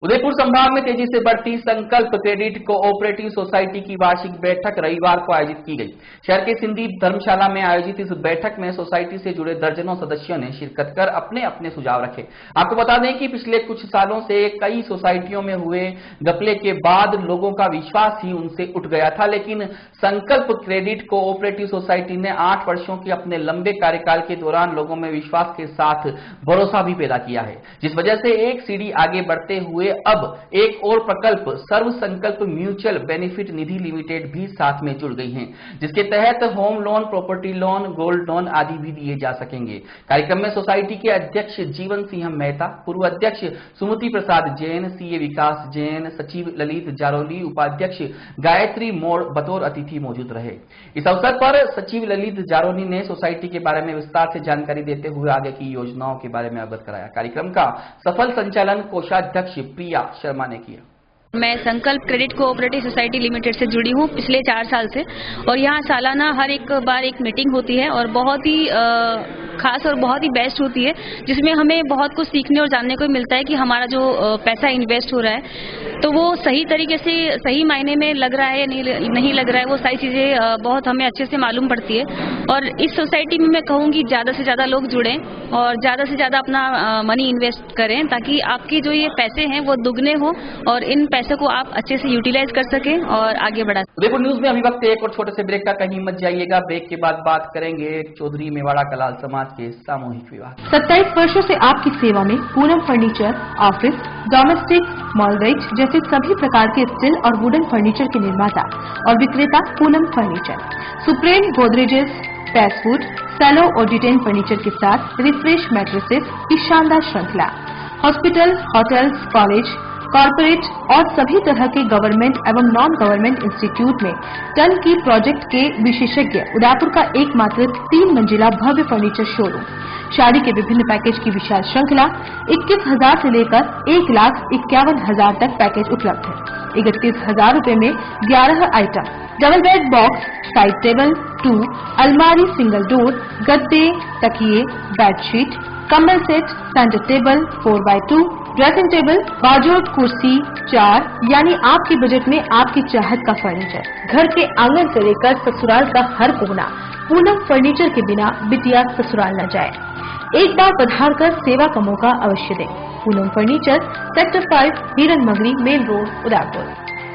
उदयपुर संभाग में तेजी से बढ़ती संकल्प क्रेडिट कोऑपरेटिव सोसाइटी की वार्षिक बैठक रविवार को आयोजित की गई। शहर के सिंधी धर्मशाला में आयोजित इस बैठक में सोसाइटी से जुड़े दर्जनों सदस्यों ने शिरकत कर अपने अपने सुझाव रखे। आपको बता दें कि पिछले कुछ सालों से कई सोसाइटियों में हुए घपले के बाद लोगों का विश्वास ही उनसे उठ गया था, लेकिन संकल्प क्रेडिट कोऑपरेटिव सोसाइटी ने आठ वर्षों के अपने लंबे कार्यकाल के दौरान लोगों में विश्वास के साथ भरोसा भी पैदा किया है, जिस वजह से एक सीढ़ी आगे बढ़ते हुए अब एक और प्रकल्प सर्व संकल्प म्यूचुअल बेनिफिट निधि लिमिटेड भी साथ में जुड़ गई हैं, जिसके तहत home loan, property loan, gold loan आदि भी दिए जा सकेंगे। कार्यक्रम में सोसाइटी के अध्यक्ष जीवन सिंह मेहता, पूर्व अध्यक्ष सुमति प्रसाद जैन, सीए विकास जैन, सचिव ललित जारोली, उपाध्यक्ष गायत्री मोड़ बतौर अतिथि मौजूद रहे। इस अवसर पर सचिव ललित जारोली ने सोसाइटी के बारे में विस्तार से जानकारी देते हुए आगे की योजनाओं के बारे में अवगत कराया। कार्यक्रम का सफल संचालन कोषाध्यक्ष प्रिया शर्मा ने किया। मैं संकल्प क्रेडिट कोऑपरेटिव सोसाइटी लिमिटेड से जुड़ी हूँ पिछले चार साल से, और यहाँ सालाना हर एक बार एक मीटिंग होती है और बहुत ही आ, खास और बहुत ही बेस्ट होती है, जिसमें हमें बहुत कुछ सीखने और जानने को मिलता है कि हमारा जो पैसा इन्वेस्ट हो रहा है तो वो सही तरीके से सही मायने में लग रहा है या नहीं, नहीं लग रहा है, वो सारी चीजें बहुत हमें अच्छे से मालूम पड़ती है। और इस सोसाइटी में मैं कहूँगी ज्यादा से ज्यादा लोग जुड़ें और ज्यादा से ज्यादा अपना मनी इन्वेस्ट करें, ताकि आपके जो ये पैसे हैं वो दुगने हो और इन पैसे को आप अच्छे से यूटिलाइज कर सकें और आगे बढ़ा सकें। उदयपुर न्यूज में अभी वक्त एक और छोटे से ब्रेक का, कहीं मत जाइएगा। ब्रेक के बाद बात करेंगे चौधरी मेवाड़ा कलाल समाज के सामूहिक विवाह। सत्ताईस वर्षों से आपकी सेवा में पूनम फर्नीचर, ऑफिस, डोमेस्टिक, मॉलरेज जैसे सभी प्रकार के स्टील और वुडन फर्नीचर के निर्माता और विक्रेता पूनम फर्नीचर। सुप्रीम गोदरेजेस, पैसवुड, सैलो और डिटेन फर्नीचर के साथ रिफ्रेश मैट्रेसेस की शानदार श्रृंखला। हॉस्पिटल, होटल्स, कॉलेज, कॉर्पोरेट और सभी तरह के गवर्नमेंट एवं नॉन गवर्नमेंट इंस्टीट्यूट में टन की प्रोजेक्ट के विशेषज्ञ उदयपुर का एकमात्र तीन मंजिला भव्य फर्नीचर शोरूम। शादी के विभिन्न पैकेज की विशाल श्रृंखला। इक्कीस हजार से लेकर एक लाख इक्यावन हजार तक पैकेज उपलब्ध है। इकतीस हजार रूपये में ग्यारह item, double bed box, side table, two, अलमारी, सिंगल डोर, गद्दे, तकिए, बेडशीट, कम्बल set, centre table, four by two, dressing table, बाजोट कुर्सी, चार, यानी आपके बजट में आपकी चाहत का फर्नीचर। घर के आंगन से लेकर ससुराल का हर कोना पूनम फर्नीचर के बिना बिटिया ससुराल न जाए। एक बार पधार कर सेवा का मौका अवश्य दें। पूनम फर्नीचर, सेक्टर फाइव, हिरन मगरी, मेन रोड, उदयपुर।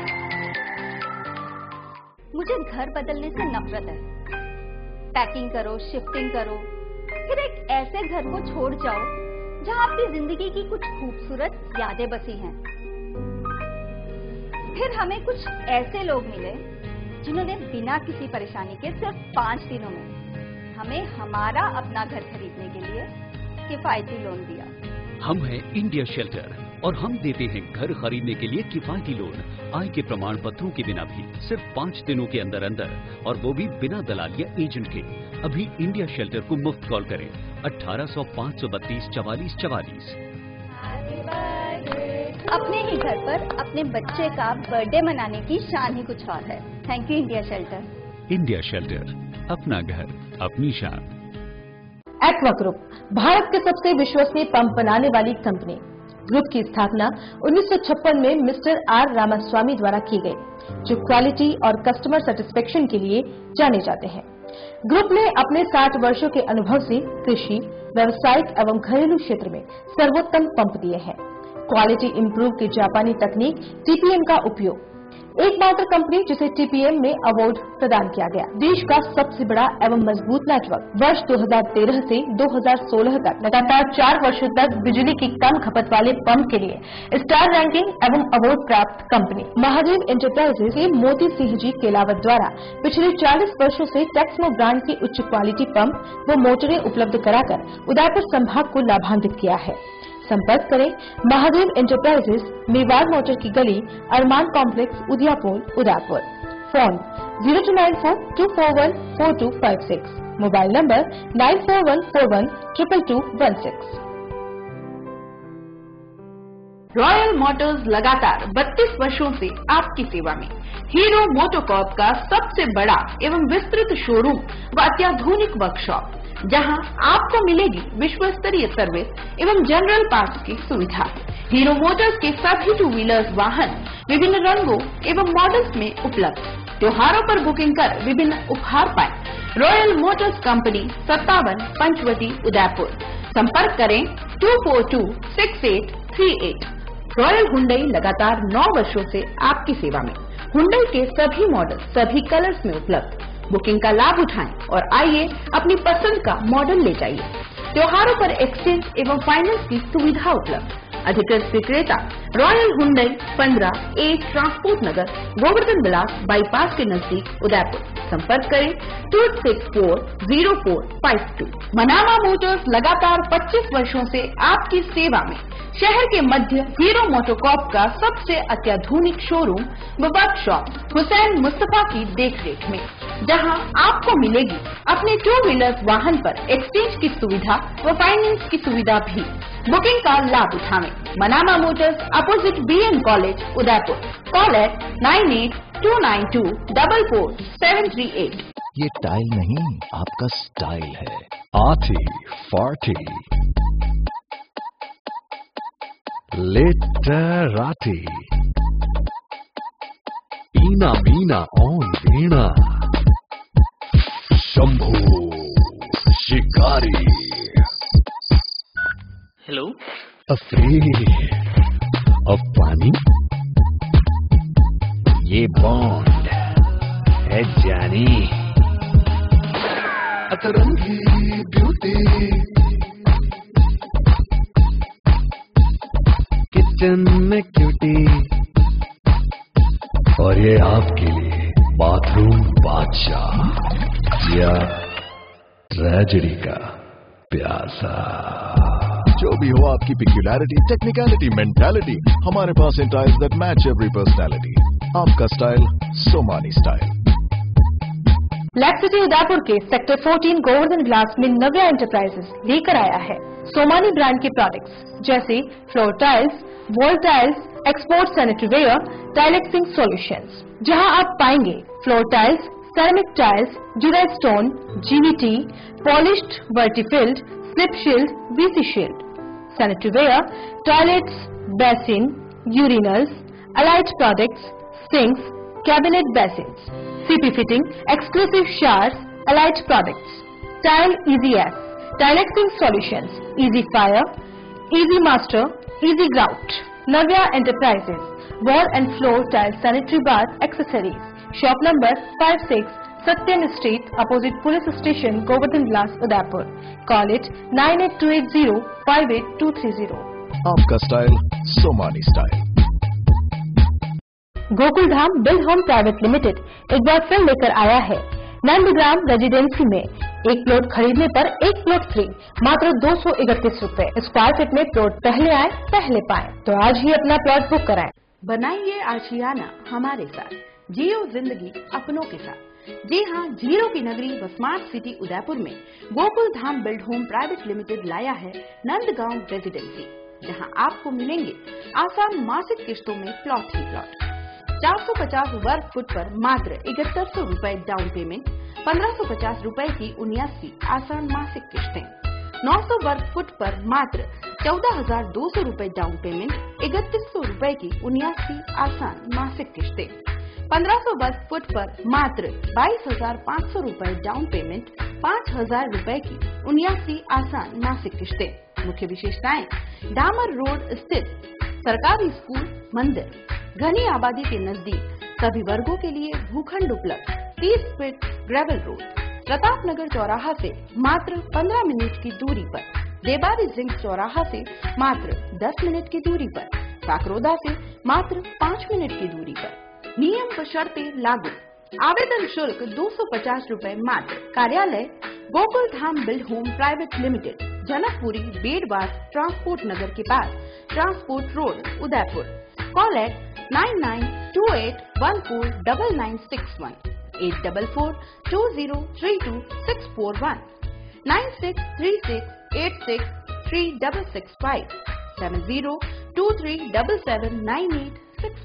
मुझे घर बदलने से नफरत है। पैकिंग करो, शिफ्टिंग करो, फिर एक ऐसे घर को छोड़ जाओ जहां आपकी जिंदगी की कुछ खूबसूरत यादें बसी हैं। फिर हमें कुछ ऐसे लोग मिले जिन्होंने बिना किसी परेशानी के सिर्फ पांच दिनों में हमें हमारा अपना घर खरीदने के लिए किफायती लोन दिया। हम हैं इंडिया शेल्टर और हम देते हैं घर खरीदने के लिए किफायती लोन, आय के प्रमाण पत्रों के बिना भी, सिर्फ पाँच दिनों के अंदर अंदर, और वो भी बिना दलाल या एजेंट के। अभी इंडिया शेल्टर को मुफ्त कॉल करें अठारह सौ पाँच सौ बत्तीस चवालीस चवालीस। अपने ही घर पर अपने बच्चे का बर्थडे मनाने की शान ही कुछ और है। Thank you India Shelter. India Shelter, अपना घर अपनी शान। एक्वा ग्रुप भारत के सबसे विश्वसनीय पंप बनाने वाली कंपनी। ग्रुप की स्थापना उन्नीस सौ छप्पन में मिस्टर आर रामास्वामी द्वारा की गई, जो क्वालिटी और कस्टमर सेटिस्फेक्शन के लिए जाने जाते हैं। ग्रुप ने अपने साठ वर्षों के अनुभव से कृषि, व्यावसायिक एवं घरेलू क्षेत्र में सर्वोत्तम पंप दिए हैं। क्वालिटी इंप्रूव की जापानी तकनीक टीपीएम का उपयोग, एकमात्र कंपनी जिसे टीपीएम में अवार्ड प्रदान किया गया। देश का सबसे बड़ा एवं मजबूत नेटवर्क। वर्ष दो हज़ार तेरह से दो हज़ार सोलह तक लगातार चार वर्षों तक बिजली की कम खपत वाले पंप के लिए स्टार रैंकिंग एवं अवार्ड प्राप्त कंपनी। महादेव एंटरप्राइजेज के मोती सिंह जी केलावत द्वारा पिछले चालीस वर्षों से टेक्समो ब्रांड की उच्च क्वालिटी पंप व मोटरें उपलब्ध कराकर उदयपुर संभाग को लाभान्वित किया है। संपर्क करें महादेव एंटरप्राइजेज, मेवाड़ मोटर की गली, Armaan complex, Udiyapur, Udaipur. Phone zero two nine four two four one four two five six. Mobile number nine four one four one triple two one six. Royal Motors लगातार बत्तीस वर्षों से आपकी सेवा में। हीरो मोटोकॉर्प का सबसे बड़ा एवं विस्तृत शोरूम व अत्याधुनिक वर्कशॉप, जहां आपको मिलेगी विश्व स्तरीय सर्विस एवं जनरल पार्ट्स की सुविधा। हीरो मोटर्स के सभी टू व्हीलर्स वाहन विभिन्न रंगों एवं मॉडल्स में उपलब्ध। त्योहारों पर बुकिंग कर विभिन्न उपहार पाएं। रॉयल मोटर्स कंपनी, सत्तावन, पंचवटी, उदयपुर। संपर्क करें two four two six eight three eight. Royal Hyundai लगातार नौ वर्षों से आपकी सेवा में। हुंडई के सभी मॉडल सभी कलर्स में उपलब्ध। बुकिंग का लाभ उठाएं और आइए अपनी पसंद का मॉडल ले जाइए। त्योहारों पर एक्सचेंज एवं फाइनेंस की सुविधा उपलब्ध। अधिकृत विक्रेता रॉयल हुंडई, पंद्रह A transport Nagar, Govardhan Vilas bypass के नजदीक, उदयपुर। संपर्क करें two six four zero four five two. Manama Motors लगातार पच्चीस वर्षों से आपकी सेवा में। शहर के मध्य हीरो मोटोकॉर्प का सबसे अत्याधुनिक शोरूम व वर्कशॉप हुसैन मुस्तफा की देखरेख में, जहां आपको मिलेगी अपने टू व्हीलर वाहन पर एक्सचेंज की सुविधा व फाइनेंस की सुविधा भी। बुकिंग का लाभ उठाएं। Manama Motors, opposite B N college, Udaipur. Call eight nine eight two nine two double four seven three eight. ये टाइल नहीं, आपका स्टाइल है। आठी फार्टी लिटराटी, ईना मीना ऑन वीणा, शंभू शिकारी। हेलो। अफ्रीद ऑफ पानी, ये बॉन्ड है जानी। अतरंगी ब्यूटी, किचन में क्यूटी, और ये आपके लिए बाथरूम बादशाह या ट्रेजेडी का प्यासा। जो भी हो आपकी पिक्यूलैरिटी, टेक्निकलिटी, मेंटालिटी, हमारे पास हैं tiles that match every personality. आपका स्टाइल, सोमानी स्टाइल। लैक्सिटी उदयपुर के सेक्टर चौदह गोवर्धन विलास में नव्या एंटरप्राइजेस लेकर आया है सोमानी ब्रांड के प्रोडक्ट्स, जैसे floor tiles, wall tiles, export sanitary ware, tile fixing solutions, जहां आप पाएंगे फ्लोर टाइल्स, सेरेमिक टाइल्स, जुराइड स्टोन, जीवीटी, पॉलिश्ड वर्टिफिल्ड, slip shield, VC shield, sanitary ware, toilets, basin, urinals, allied products, sinks, cabinet basins, CP fitting, exclusive showers, allied products, tile easy S, tile fixing solutions, easy fire, easy master, easy grout. Navya enterprises, wall and floor tile sanitary bar accessories, shop number five six, Satyan street, opposite police station, Govardhan Vilas, Udaipur. Call at nine eight two eight zero five eight two three zero. आपका style, Somany style. Gokuldham build home private limited एक बार फिर लेकर आया है Nandgram residency में एक plot खरीदने पर एक प्लॉट फ्री, मात्र दो सौ इकतीस रूपए स्क्वायर फीट में। प्लॉट पहले आए पहले पाएं, तो आज ही अपना प्लॉट बुक कराएं। बनाइए आशियाना हमारे साथ, जियो जिंदगी अपनों के साथ। जी हाँ, जीरो की नगरी व स्मार्ट सिटी उदयपुर में Gokul Dham build home private limited लाया है नंदगांव रेजिडेंसी, जहाँ आपको मिलेंगे आसान मासिक किस्तों में प्लॉट ही प्लॉट। चार सौ पचास वर्ग फुट पर मात्र इकहत्तर सौ रूपए डाउन पेमेंट, पंद्रह सौ पचास रूपए की उन्यासी आसान मासिक किस्तें। नौ सौ वर्ग फुट पर मात्र चौदह हजार दो सौ रूपए डाउन पेमेंट, इकतीस सौ रूपए की उन्यासी आसान मासिक किस्तें। पंद्रह सौ वर्ग फुट पर मात्र बाईस हजार पाँच सौ रूपए डाउन पेमेंट, पाँच हजार रूपए की उन्यासी आसान मासिक किस्तें। मुख्य विशेषताएं: डामर रोड स्थित सरकारी स्कूल, मंदिर, घनी आबादी के नजदीक, सभी वर्गों के लिए भूखंड उपलब्ध, तीस feet gravel road, Pratap Nagar चौराहा से मात्र पंद्रह मिनट की दूरी पर, देबारी जिंक चौराहा से मात्र दस मिनट की दूरी पर, काकरोदा से मात्र पाँच मिनट की दूरी पर। नियम व शर्तें लागू। आवेदन शुल्क दो सौ पचास रूपए मात्र। कार्यालय Gokul Dham build home private limited, Janakpuri Bedwas transport Nagar के पास, transport road, Udaipur. Call eight nine nine two eight one four double nine six one, eight double four two zero three two six four one, nine six three six eight six three double six five, seven zero two three double seven nine eight six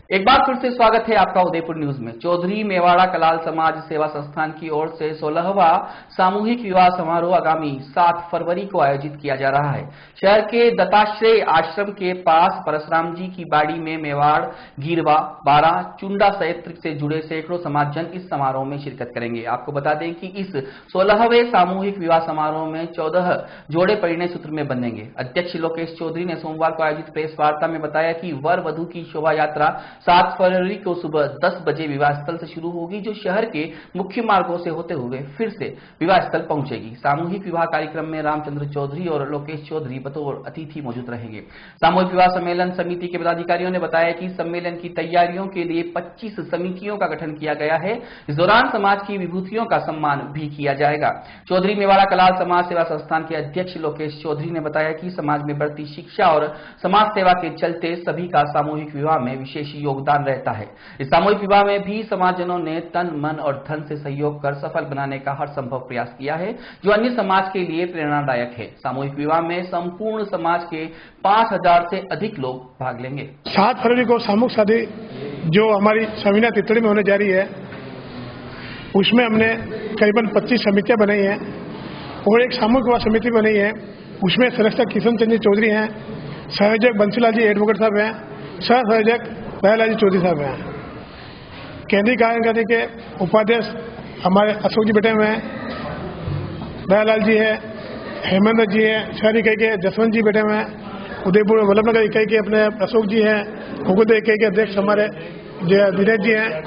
एक बार फिर से स्वागत है आपका Udaipur news में। चौधरी मेवाड़ा कलाल समाज सेवा संस्थान की ओर से सोलहवां सामूहिक विवाह समारोह आगामी सात फरवरी को आयोजित किया जा रहा है। शहर के दत्ताश्रय आश्रम के पास परशुराम जी की बाड़ी में मेवाड़, गीरवा, बारा, चुंडा सहित से जुड़े सैकड़ों समाजजन इस समारोह में शिरकत करेंगे। आपको बता दें कि इस सोलहवें सामूहिक विवाह समारोह में चौदह जोड़े परिणय सूत्र में बंधेंगे। अध्यक्ष लोकेश चौधरी ने सोमवार को आयोजित प्रेस वार्ता में बताया कि वर वधु की शोभा यात्रा सात फरवरी को सुबह दस बजे विवाह स्थल से शुरू होगी, जो शहर के मुख्य मार्गों से होते हुए फिर से विवाह स्थल पहुंचेगी। सामूहिक विवाह कार्यक्रम में रामचंद्र चौधरी और लोकेश चौधरी बतौर अतिथि मौजूद रहेंगे। सामूहिक विवाह सम्मेलन समिति के पदाधिकारियों ने बताया कि सम्मेलन की तैयारियों के लिए पच्चीस समितियों का गठन किया गया है। इस दौरान समाज की विभूतियों का सम्मान भी किया जाएगा। चौधरी मेवाड़ा कलाल समाज सेवा संस्थान के अध्यक्ष लोकेश चौधरी ने बताया कि समाज में बढ़ती शिक्षा और समाज सेवा के चलते सभी का सामूहिक विवाह में विशेष योगदान रहता है। इस सामूहिक विवाह में भी समाजजनों ने तन, मन और धन से सहयोग कर सफल बनाने का हर संभव प्रयास किया है, जो अन्य समाज के लिए प्रेरणादायक है। सामूहिक विवाह में संपूर्ण समाज के पांच हजार से अधिक लोग भाग लेंगे। सात फरवरी को सामूहिक शादी जो हमारी समीना तितड़ी में होने जा रही है, उसमें हमने करीबन पच्चीस समितियां बनाई हैं और एक सामूहिक विवाह समिति बनाई है। उसमें सदस्य किशन चंद्र चौधरी हैं, संयोजक बंसीलाल जी एडवोकेट साहब हैं, सह संयोजक दयालाल जी चौधरी साहब हैं। केंद्रीय कार्यकारिणी के उपाध्यक्ष हमारे अशोक जी बैठे हुए हैं, दयालाल जी है, हेमंत जी है, शहरी इकाई के जसवंत जी बैठे हुए हैं, उदयपुर वल्लभनगर इकाई के अपने अशोक जी हैं, गोकुलदेव इकाई के अध्यक्ष हमारे दिनेश जी हैं।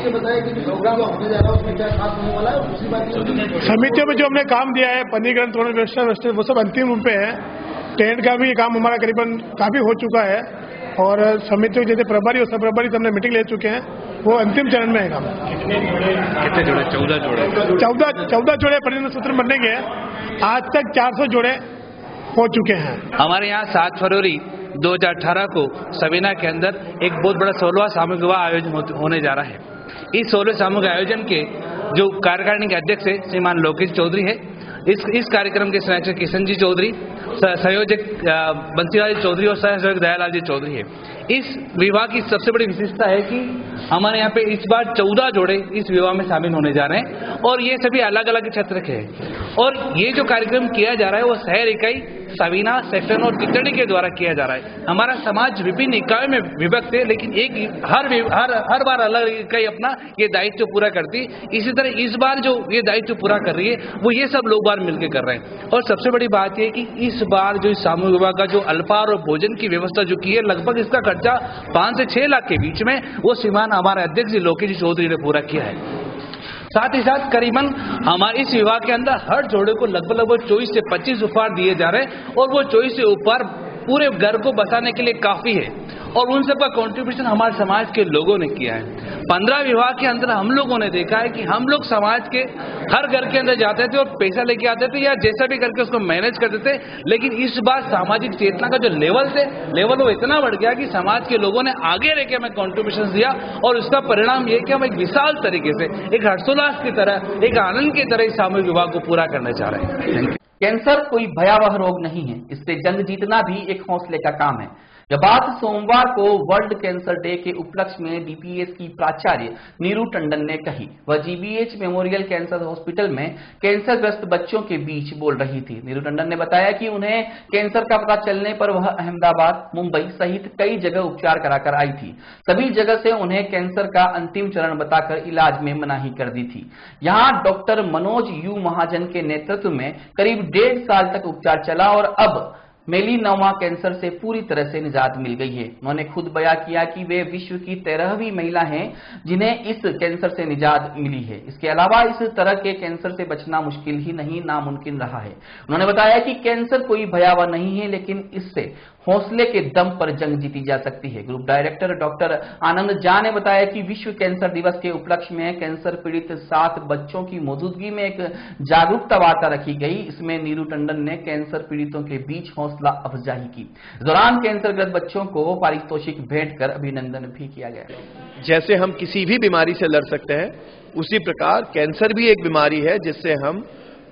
समितियों में जो हमने काम दिया है, पंजीकरण, तोरण व्यवस्था, वो सब अंतिम रूप पे है। टेंट का भी काम हमारा करीबन काफी हो चुका है और समितियों जैसे प्रभारी और सब प्रभारी हमने मीटिंग ले चुके हैं, वो अंतिम चरण में है काम। कितने जोड़े? चौदह जोड़े चौदह चौदह जोड़े परिणय सूत्र बनने के आज तक चार सौ जोड़े हो चुके हैं। हमारे यहाँ सात फरवरी दो हजार अठारह को सबीना के अंदर एक बहुत बड़ा सोलहवां सामूहिक विवाह आयोजन होने जा रहा है। इस सोलह सामूहिक आयोजन के जो कार्यकारिणी के अध्यक्ष है श्रीमान लोकेश चौधरी है। इस इस कार्यक्रम के संयोजक किशन जी चौधरी, संयोजक बंसीलाल जी चौधरी और सह संयोजक दयालाल जी चौधरी है। इस विवाह की सबसे बड़ी विशेषता है कि हमारे यहाँ पे इस बार चौदह जोड़े इस विवाह में शामिल होने जा रहे हैं और ये सभी अलग अलग क्षेत्र के हैं। और ये जो कार्यक्रम किया जा रहा है वो शहर इकाई, सबीना, सेक्शन और तितड़ी के द्वारा किया जा रहा है। हमारा समाज विभिन्न इकाइयों में विभक्त है, लेकिन एक हर हर हर बार अलग इकाई अपना ये दायित्व पूरा करती। इसी तरह इस बार जो ये दायित्व पूरा कर रही है वो ये सब लोग बार मिलकर कर रहे हैं। और सबसे बड़ी बात यह कि इस बार जो सामूहिक विवाह का जो अल्पाहार और भोजन की व्यवस्था जो की है, लगभग इसका खर्चा पांच से छह लाख के बीच में वो श्रीमान हमारे अध्यक्ष जी लोकेश चौधरी ने पूरा किया है। साथ ही साथ करीबन हमारे इस विवाह के अंदर हर जोड़े को लगभग लगभग चौबीस से पच्चीस उपहार दिए जा रहे हैं और वो चौबीस से उपहार पूरे घर को बसाने के लिए काफी है और उन सबका कंट्रीब्यूशन हमारे समाज के लोगों ने किया है। पंद्रह विवाह के अंदर हम लोगों ने देखा है कि हम लोग समाज के हर घर के अंदर जाते थे और पैसा लेके आते थे या जैसा भी करके उसको मैनेज करते थे, लेकिन इस बार सामाजिक चेतना का जो लेवल थे लेवल वो इतना बढ़ गया कि समाज के लोगों ने आगे रह के हमें कॉन्ट्रीब्यूशन दिया और उसका परिणाम ये कि हम एक विशाल तरीके से एक हर्षोल्लास की तरह, एक आनंद की तरह इस सामूहिक विवाह को पूरा करना चाह रहे हैं। कैंसर कोई भयावह रोग नहीं है, इससे जंग जीतना भी एक हौसले का काम है। यह बात सोमवार को वर्ल्ड कैंसर डे के उपलक्ष्य में डीपीएस की प्राचार्य नीरू टंडन ने कही। वह जीबीएच मेमोरियल कैंसर हॉस्पिटल में कैंसर ग्रस्त बच्चों के बीच बोल रही थी। नीरू टंडन ने बताया कि उन्हें कैंसर का पता चलने पर वह अहमदाबाद, मुंबई सहित कई जगह उपचार कराकर आई थी। सभी जगह से उन्हें कैंसर का अंतिम चरण बताकर इलाज में मनाही कर दी थी। यहाँ डॉक्टर मनोज यू महाजन के नेतृत्व में करीब डेढ़ साल तक उपचार चला और अब मेलिनोमा कैंसर से पूरी तरह से निजात मिल गई है। उन्होंने खुद बयां किया कि वे विश्व की तेरहवीं महिला हैं जिन्हें इस कैंसर से निजात मिली है। इसके अलावा इस तरह के कैंसर से बचना मुश्किल ही नहीं नामुमकिन रहा है। उन्होंने बताया कि कैंसर कोई भयावह नहीं है, लेकिन इससे हौसले के दम पर जंग जीती जा सकती है। Group director doctor Anand Jha ने बताया कि विश्व कैंसर दिवस के उपलक्ष्य में कैंसर पीड़ित सात बच्चों की मौजूदगी में एक जागरूकता वार्ता रखी गई। इसमें नीरू टंडन ने कैंसर पीड़ितों के बीच हौसला अफजाई की। इस दौरान कैंसरग्रस्त बच्चों को पारितोषिक भेंट कर अभिनंदन भी किया गया। जैसे हम किसी भी बीमारी से लड़ सकते हैं, उसी प्रकार कैंसर भी एक बीमारी है जिससे हम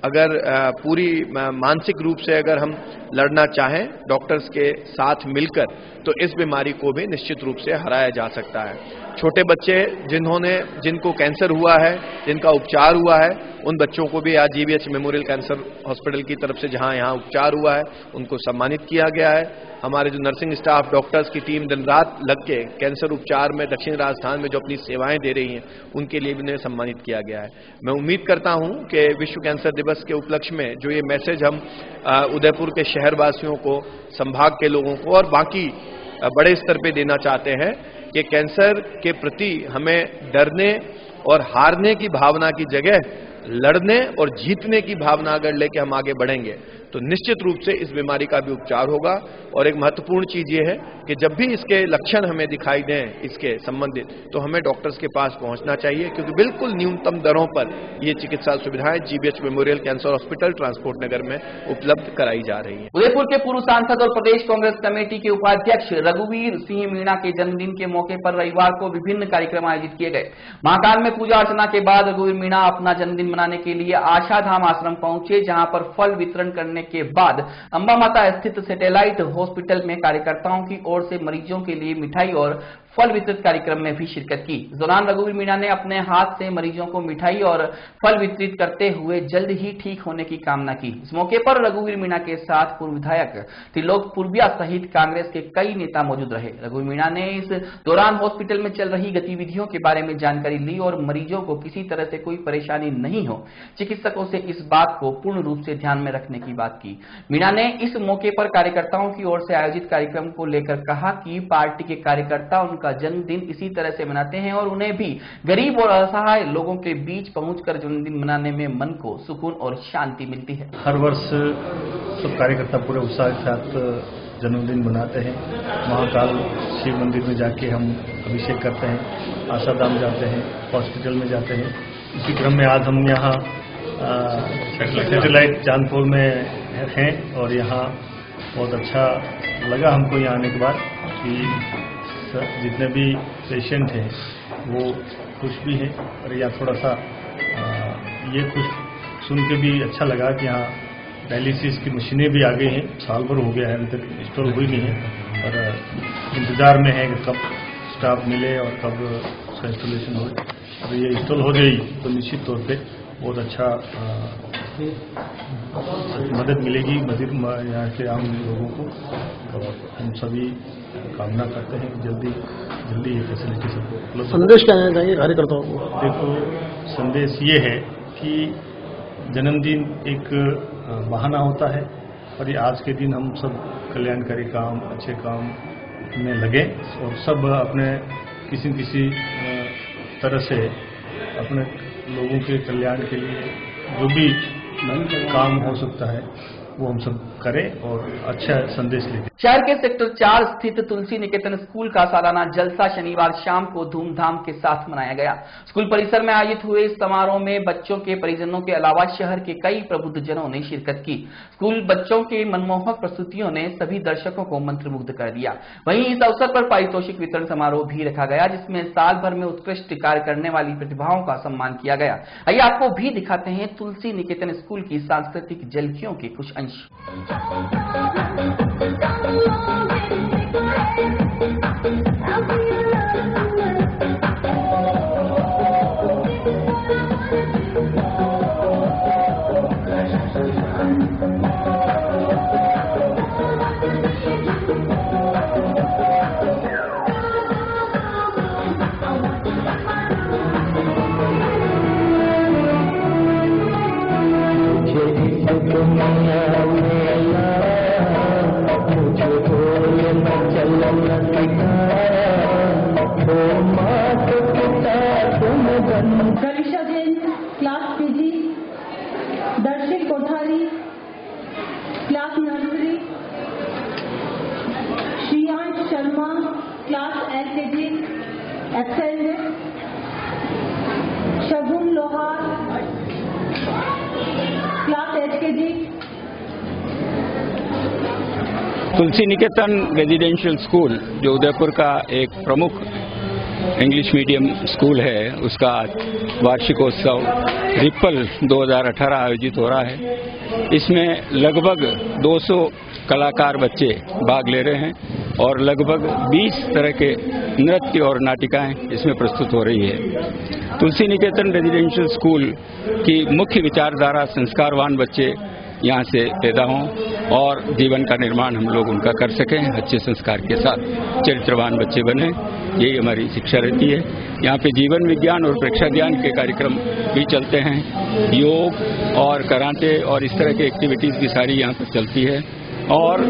अगर पूरी मानसिक रूप से अगर हम लड़ना चाहें डॉक्टर्स के साथ मिलकर, तो इस बीमारी को भी निश्चित रूप से हराया जा सकता है। छोटे बच्चे जिन्होंने जिनको कैंसर हुआ है, जिनका उपचार हुआ है, उन बच्चों को भी आज जीबीएच मेमोरियल कैंसर हॉस्पिटल की तरफ से जहां यहां उपचार हुआ है, उनको सम्मानित किया गया है। हमारे जो नर्सिंग स्टाफ, डॉक्टर्स की टीम दिन रात लग के कैंसर उपचार में दक्षिण राजस्थान में जो अपनी सेवाएं दे रही हैं, उनके लिए भी उन्हें सम्मानित किया गया है। मैं उम्मीद करता हूं कि विश्व कैंसर दिवस के उपलक्ष्य में जो ये मैसेज हम उदयपुर के शहरवासियों को, संभाग के लोगों को और बाकी बड़े स्तर पे देना चाहते हैं कि कैंसर के प्रति हमें डरने और हारने की भावना की जगह लड़ने और जीतने की भावना अगर लेके हम आगे बढ़ेंगे तो निश्चित रूप से इस बीमारी का भी उपचार होगा। और एक महत्वपूर्ण चीज ये है कि जब भी इसके लक्षण हमें दिखाई दें इसके संबंधित, तो हमें डॉक्टर्स के पास पहुंचना चाहिए, क्योंकि बिल्कुल न्यूनतम दरों पर ये चिकित्सा सुविधाएं GBH memorial cancer hospital transport Nagar में उपलब्ध कराई जा रही है। उदयपुर के पूर्व सांसद और प्रदेश कांग्रेस कमेटी के उपाध्यक्ष रघुवीर सिंह मीणा के जन्मदिन के मौके पर रविवार को विभिन्न कार्यक्रम आयोजित किए गए। महाकाल में पूजा अर्चना के बाद रघुवीर मीणा अपना जन्मदिन मनाने के लिए आशाधाम आश्रम पहुंचे, जहां पर फल वितरण करने के बाद अंबा माता स्थित सैटेलाइट हॉस्पिटल में कार्यकर्ताओं की ओर से मरीजों के लिए मिठाई और फल वितरित कार्यक्रम में भी शिरकत की। इस दौरान रघुवीर मीणा ने अपने हाथ से मरीजों को मिठाई और फल वितरित करते हुए जल्द ही ठीक होने की कामना की। इस मौके पर रघुवीर मीणा के साथ पूर्व विधायक त्रिलोक पूर्विया सहित कांग्रेस के कई नेता मौजूद रहे। रघुवीर मीणा ने इस दौरान हॉस्पिटल में चल रही गतिविधियों के बारे में जानकारी ली और मरीजों को किसी तरह से कोई परेशानी नहीं हो, चिकित्सकों से इस बात को पूर्ण रूप से ध्यान में रखने की बात की। मीणा ने इस मौके पर कार्यकर्ताओं की ओर से आयोजित कार्यक्रम को लेकर कहा कि पार्टी के कार्यकर्ता उनका जन्मदिन इसी तरह से मनाते हैं और उन्हें भी गरीब और असहाय लोगों के बीच पहुंचकर जन्मदिन मनाने में मन को सुकून और शांति मिलती है। हर वर्ष सब कार्यकर्ता पूरे उत्साह के साथ जन्मदिन मनाते हैं। महाकाल शिव मंदिर में जाके हम अभिषेक करते हैं, आशाधाम जाते हैं, हॉस्पिटल में जाते हैं। इसी क्रम में आज हम यहाँ सैटेलाइट चांदपुर में हैं और यहाँ बहुत अच्छा लगा हमको यहाँ आने के बाद कि जितने भी पेशेंट हैं वो खुश भी हैं। और यहाँ थोड़ा सा ये कुछ सुन के भी अच्छा लगा कि यहाँ डायलिसिस की मशीनें भी आ गई हैं। साल भर हो गया है, अभी तक इंस्टॉल हुई नहीं है और इंतजार में है कि कब स्टाफ मिले और कब उसका इंस्टॉलेशन हो। और ये इंस्टॉल हो गई तो निश्चित तौर पे बहुत अच्छा मदद मिलेगी मजीद यहाँ के आम लोगों को। और हम सभी कामना करते हैं कि जल्दी जल्दी ये फैसिलिटी सबको उपलब्ध। संदेश क्या देना चाहिए कार्यकर्ताओं को? देखो, संदेश ये है कि जन्मदिन एक बहाना होता है और ये आज के दिन हम सब कल्याणकारी काम, अच्छे काम में लगे और सब अपने किसी न किसी तरह से अपने लोगों के कल्याण के लिए जो भी काम हो सकता है वो हम सब करें और अच्छा संदेश लें। शहर के सेक्टर चार स्थित तुलसी निकेतन स्कूल का सालाना जलसा शनिवार शाम को धूमधाम के साथ मनाया गया। स्कूल परिसर में आयोजित हुए इस समारोह में बच्चों के परिजनों के अलावा शहर के कई प्रबुद्ध जनों ने शिरकत की। स्कूल बच्चों के मनमोहक प्रस्तुतियों ने सभी दर्शकों को मंत्रमुग्ध कर दिया। वहीं इस अवसर पर पारितोषिक वितरण समारोह भी रखा गया, जिसमें साल भर में उत्कृष्ट कार्य करने वाली प्रतिभाओं का सम्मान किया गया। आइए आपको भी दिखाते हैं तुलसी निकेतन स्कूल की सांस्कृतिक झलकियों के कुछ अंश। Kalisha Jain class PG, Darshik Kothari class nursery, Shreyansh Sharma class LKG excel, Shagun Lohar class HKG. Tulsi Niketan residential school जो उदयपुर का एक प्रमुख इंग्लिश मीडियम स्कूल है उसका वार्षिकोत्सव रिपल दो हज़ार अठारह आयोजित हो रहा है। इसमें लगभग दो सौ कलाकार बच्चे भाग ले रहे हैं और लगभग बीस तरह के नृत्य और नाटिकाएं इसमें प्रस्तुत हो रही है। तुलसी निकेतन रेजिडेंशियल स्कूल की मुख्य विचारधारा संस्कारवान बच्चे यहाँ से पैदा हों और जीवन का निर्माण हम लोग उनका कर सकें, अच्छे संस्कार के साथ चरित्रवान बच्चे बने, यही हमारी शिक्षा रहती है। यहाँ पे जीवन विज्ञान और प्रेक्षा ज्ञान के कार्यक्रम भी चलते हैं, योग और कराटे और इस तरह की एक्टिविटीज भी सारी यहाँ पर चलती है। और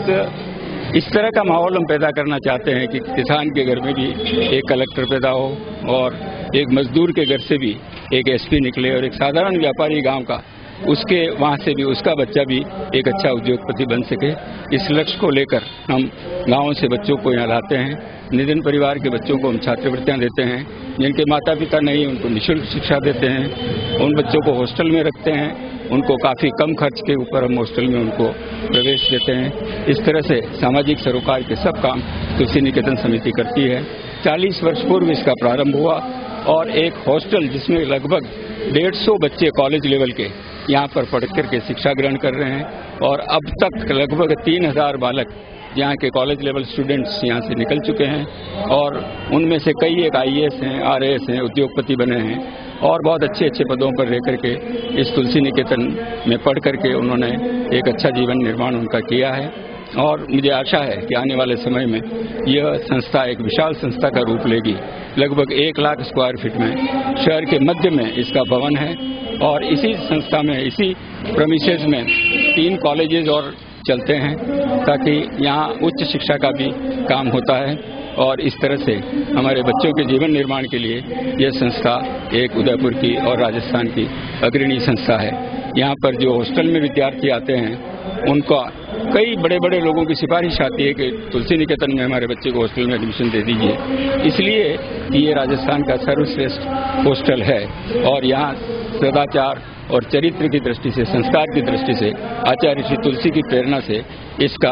एक इस तरह का माहौल हम पैदा करना चाहते हैं कि किसान के घर में भी एक कलेक्टर पैदा हो और एक मजदूर के घर से भी एक एसपी निकले और एक साधारण व्यापारी गांव का उसके वहां से भी उसका बच्चा भी एक अच्छा उद्योगपति बन सके। इस लक्ष्य को लेकर हम गांवों से बच्चों को यहाँ लाते हैं। निधन परिवार के बच्चों को हम छात्रवृत्तियां देते हैं, जिनके माता पिता नहीं उनको निःशुल्क शिक्षा देते हैं। उन बच्चों को हॉस्टल में रखते हैं, उनको काफी कम खर्च के ऊपर हम हॉस्टल में उनको प्रवेश देते हैं। इस तरह से सामाजिक सरोकार के सब काम तुलसी निकेतन समिति करती है। चालीस वर्ष पूर्व इसका प्रारंभ हुआ और एक हॉस्टल जिसमें लगभग डेढ़ सौ बच्चे कॉलेज लेवल के यहाँ पर पढ़ करके शिक्षा ग्रहण कर रहे हैं और अब तक लगभग तीन हजार बालक यहाँ के कॉलेज लेवल स्टूडेंट्स यहाँ से निकल चुके हैं और उनमें से कई एक आई ए एस हैं, आर ए एस हैं, उद्योगपति बने हैं और बहुत अच्छे अच्छे पदों पर रह करके इस तुलसी निकेतन में पढ़ करके उन्होंने एक अच्छा जीवन निर्माण उनका किया है। और मुझे आशा है कि आने वाले समय में यह संस्था एक विशाल संस्था का रूप लेगी। लगभग एक लाख स्क्वायर फीट में शहर के मध्य में इसका भवन है और इसी संस्था में इसी प्रेमिसेस में तीन कॉलेजेस और चलते हैं ताकि यहाँ उच्च शिक्षा का भी काम होता है और इस तरह से हमारे बच्चों के जीवन निर्माण के लिए यह संस्था एक उदयपुर की और राजस्थान की अग्रणी संस्था है। यहाँ पर जो हॉस्टल में विद्यार्थी आते हैं उनका कई बड़े बड़े लोगों की सिफारिश आती है कि तुलसी निकेतन में हमारे बच्चे को हॉस्टल में एडमिशन दे दीजिए, इसलिए कि ये राजस्थान का सर्वश्रेष्ठ हॉस्टल है और यहाँ सदाचार और चरित्र की दृष्टि से, संस्कार की दृष्टि से आचार्य श्री तुलसी की प्रेरणा से इसका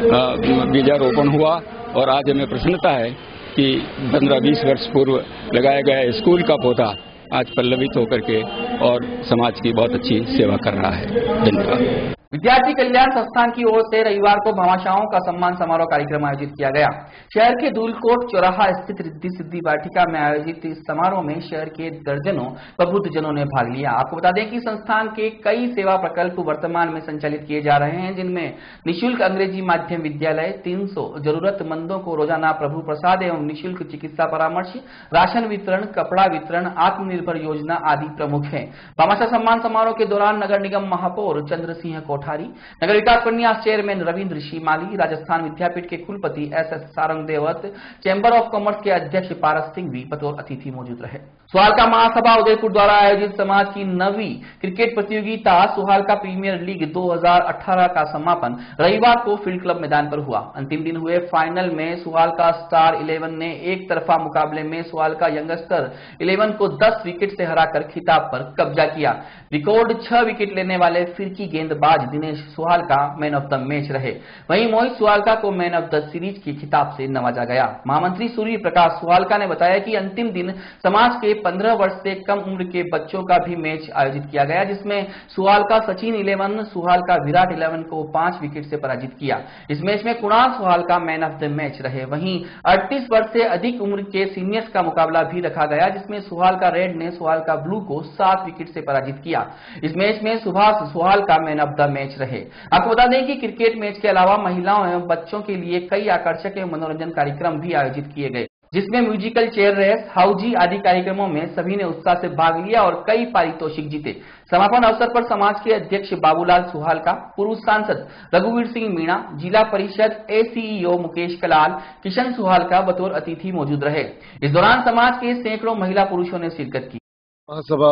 बीजारोपण हुआ और आज हमें प्रसन्नता है कि पंद्रह बीस वर्ष पूर्व लगाया गया स्कूल का पौधा आज पल्लवित होकर के और समाज की बहुत अच्छी सेवा कर रहा है। धन्यवाद। विद्यार्थी कल्याण संस्थान की ओर से रविवार को भामाशाहों का सम्मान समारोह कार्यक्रम आयोजित किया गया। शहर के धूलकोट चौराहा स्थित रिद्धि सिद्धि वाटिका में आयोजित इस समारोह में शहर के दर्जनों प्रबुद्धजनों ने भाग लिया। आपको बता दें कि संस्थान के कई सेवा प्रकल्प वर्तमान में संचालित किए जा रहे हैं, जिनमें निःशुल्क अंग्रेजी माध्यम विद्यालय, तीन सौ जरूरतमंदों को रोजाना प्रभु प्रसाद एवं निःशुल्क चिकित्सा परामर्श, राशन वितरण, कपड़ा वितरण, आत्मनिर्भर योजना आदि प्रमुख है। भामाशाह सम्मान समारोह के दौरान नगर निगम महापौर चंद्र सिंह कोठारी, नगर विकास प्रन्यास चेयरमैन रविंद्र शिमाली, राजस्थान विद्यापीठ के कुलपति एस एस सारंग देवत, चैंबर ऑफ कॉमर्स के अध्यक्ष पारस सिंह भी बतौर अतिथि मौजूद रहे। सुहालका महासभा उदयपुर द्वारा आयोजित समाज की नवी क्रिकेट प्रतियोगिता सुहालका प्रीमियर लीग दो हज़ार अठारह का समापन रविवार को फील्ड क्लब मैदान पर हुआ। अंतिम दिन हुए फाइनल में सुहालका स्टार इलेवन ने एक तरफा मुकाबले में सुहालका यंगस्टर इलेवन को दस विकेट से हराकर खिताब पर कब्जा किया। रिकॉर्ड छह विकेट लेने वाले फिरकी गेंदबाज Dinesh Suhalka man of the match रहे। वहीं मोहित सुहालका को मैन ऑफ द सीरीज के खिताब से नवाजा गया। महामंत्री सूर्य प्रकाश सुहालका ने बताया कि अंतिम दिन समाज के पंद्रह वर्ष से कम उम्र के बच्चों का भी मैच आयोजित किया गया, जिसमें सुहालका सचिन इलेवन सुहालका विराट इलेवन को पांच विकेट से पराजित किया। इस मैच में Kunal Suhalka man of the match रहे। वहीं अड़तीस वर्ष से अधिक उम्र के सीनियर्स का मुकाबला भी रखा गया, जिसमें सुहालका रेड ने सुहालका ब्लू को सात विकेट से पराजित किया। इस मैच में Subhash Suhalka man of the match रहे। आपको बता दें कि क्रिकेट मैच के अलावा महिलाओं एवं बच्चों के लिए कई आकर्षक एवं मनोरंजन कार्यक्रम भी आयोजित किए गए, जिसमें म्यूजिकल चेयर रेस, हाउजी आदि कार्यक्रमों में सभी ने उत्साह से भाग लिया और कई पारितोषिक जीते। समापन अवसर पर समाज के अध्यक्ष बाबूलाल सुहालका, पूर्व सांसद रघुवीर सिंह मीणा, जिला परिषद एसीईओ मुकेश कलाल, किशन सुहालका बतौर अतिथि मौजूद रहे। इस दौरान समाज के सैकड़ों महिला पुरुषों ने शिरकत की। महासभा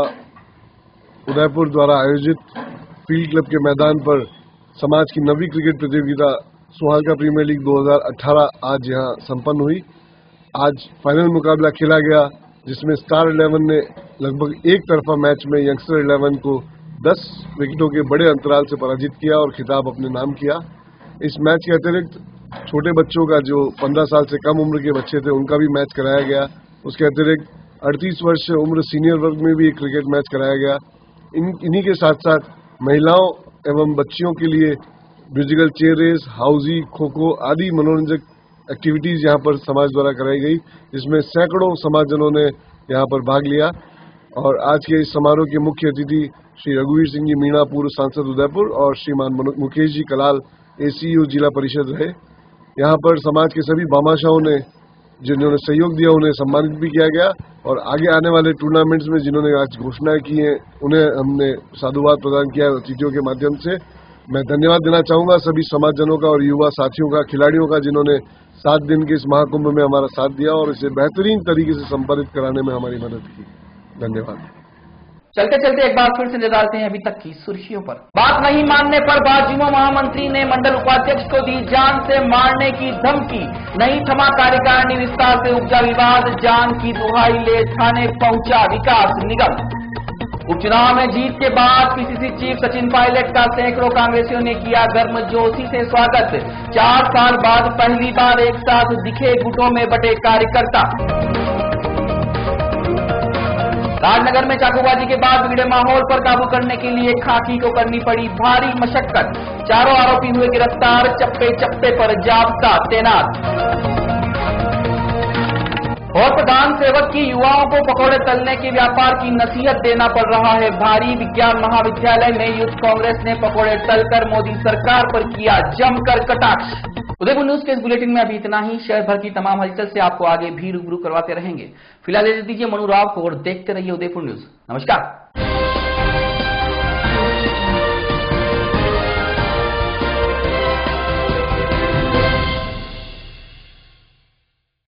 उदयपुर द्वारा आयोजित फील्ड क्लब के मैदान पर समाज की नवी क्रिकेट प्रतियोगिता सुहालका प्रीमियर लीग दो हज़ार अठारह आज यहां संपन्न हुई। आज फाइनल मुकाबला खेला गया, जिसमें स्टार इलेवन ने लगभग एक तरफा मैच में यंगस्टर इलेवन को दस विकेटों के बड़े अंतराल से पराजित किया और खिताब अपने नाम किया। इस मैच के अतिरिक्त छोटे बच्चों का, जो पंद्रह साल से कम उम्र के बच्चे थे, उनका भी मैच कराया गया, उसके अतिरिक्त अड़तीस वर्ष से उम्र सीनियर वर्ग में भी एक क्रिकेट मैच कराया गया। इन इन्हीं के साथ साथ महिलाओं एवं बच्चियों के लिए musical chair race, housie, kho kho आदि मनोरंजक एक्टिविटीज यहाँ पर समाज द्वारा कराई गई, जिसमें सैकड़ों समाजजनों ने यहाँ पर भाग लिया। और आज के इस समारोह के मुख्य अतिथि श्री रघुवीर सिंह जी मीणा, पूर्व सांसद उदयपुर, और श्रीमान मुकेश जी कलाल, एसीयू जिला परिषद रहे। यहाँ पर समाज के सभी भामाशाहों ने जिन्होंने सहयोग दिया उन्हें सम्मानित भी किया गया, और आगे आने वाले टूर्नामेंट्स में जिन्होंने आज घोषणाएं की हैं उन्हें हमने साधुवाद प्रदान किया है अतिथियों के माध्यम से। मैं धन्यवाद देना चाहूंगा सभी समाजजनों का और युवा साथियों का, खिलाड़ियों का, जिन्होंने सात दिन के इस महाकुंभ में हमारा साथ दिया और इसे बेहतरीन तरीके से संपादित कराने में हमारी मदद की। धन्यवाद। चलते चलते एक बार फिर से नजर डालते हैं अभी तक की सुर्खियों पर। बात नहीं मानने पर भाजपा महामंत्री ने मंडल उपाध्यक्ष को दी जान से मारने की धमकी। नहीं थमा कार्यकारिणी विस्तार से उपजा विवाद, जान की दुहाई ले थाने पहुंचा विकास निगम। उपचुनाव में जीत के बाद पीसीसी चीफ सचिन पायलट का सैकड़ों कांग्रेसियों ने किया गर्मजोशी से स्वागत। चार साल बाद पहली बार एक साथ दिखे गुटों में बटे कार्यकर्ता। राजनगर में चाकूबाजी के बाद बिगड़े माहौल पर काबू करने के लिए खाकी को करनी पड़ी भारी मशक्कत। चारों आरोपी हुए गिरफ्तार, चप्पे चप्पे पर जाब्ता तैनात। और प्रधान सेवक की युवाओं को पकौड़े तलने के व्यापार की नसीहत देना पड़ रहा है भारी। विज्ञान महाविद्यालय में यूथ कांग्रेस ने पकौड़े तलकर मोदी सरकार पर किया जमकर कटाक्ष। उदयपुर न्यूज के इस बुलेटिन में अभी इतना ही। शहर भर की तमाम हलचल से आपको आगे भी रूबरू करवाते रहेंगे। फिलहाल दीजिए मनु राव को और देखते रहिए उदयपुर न्यूज। नमस्कार।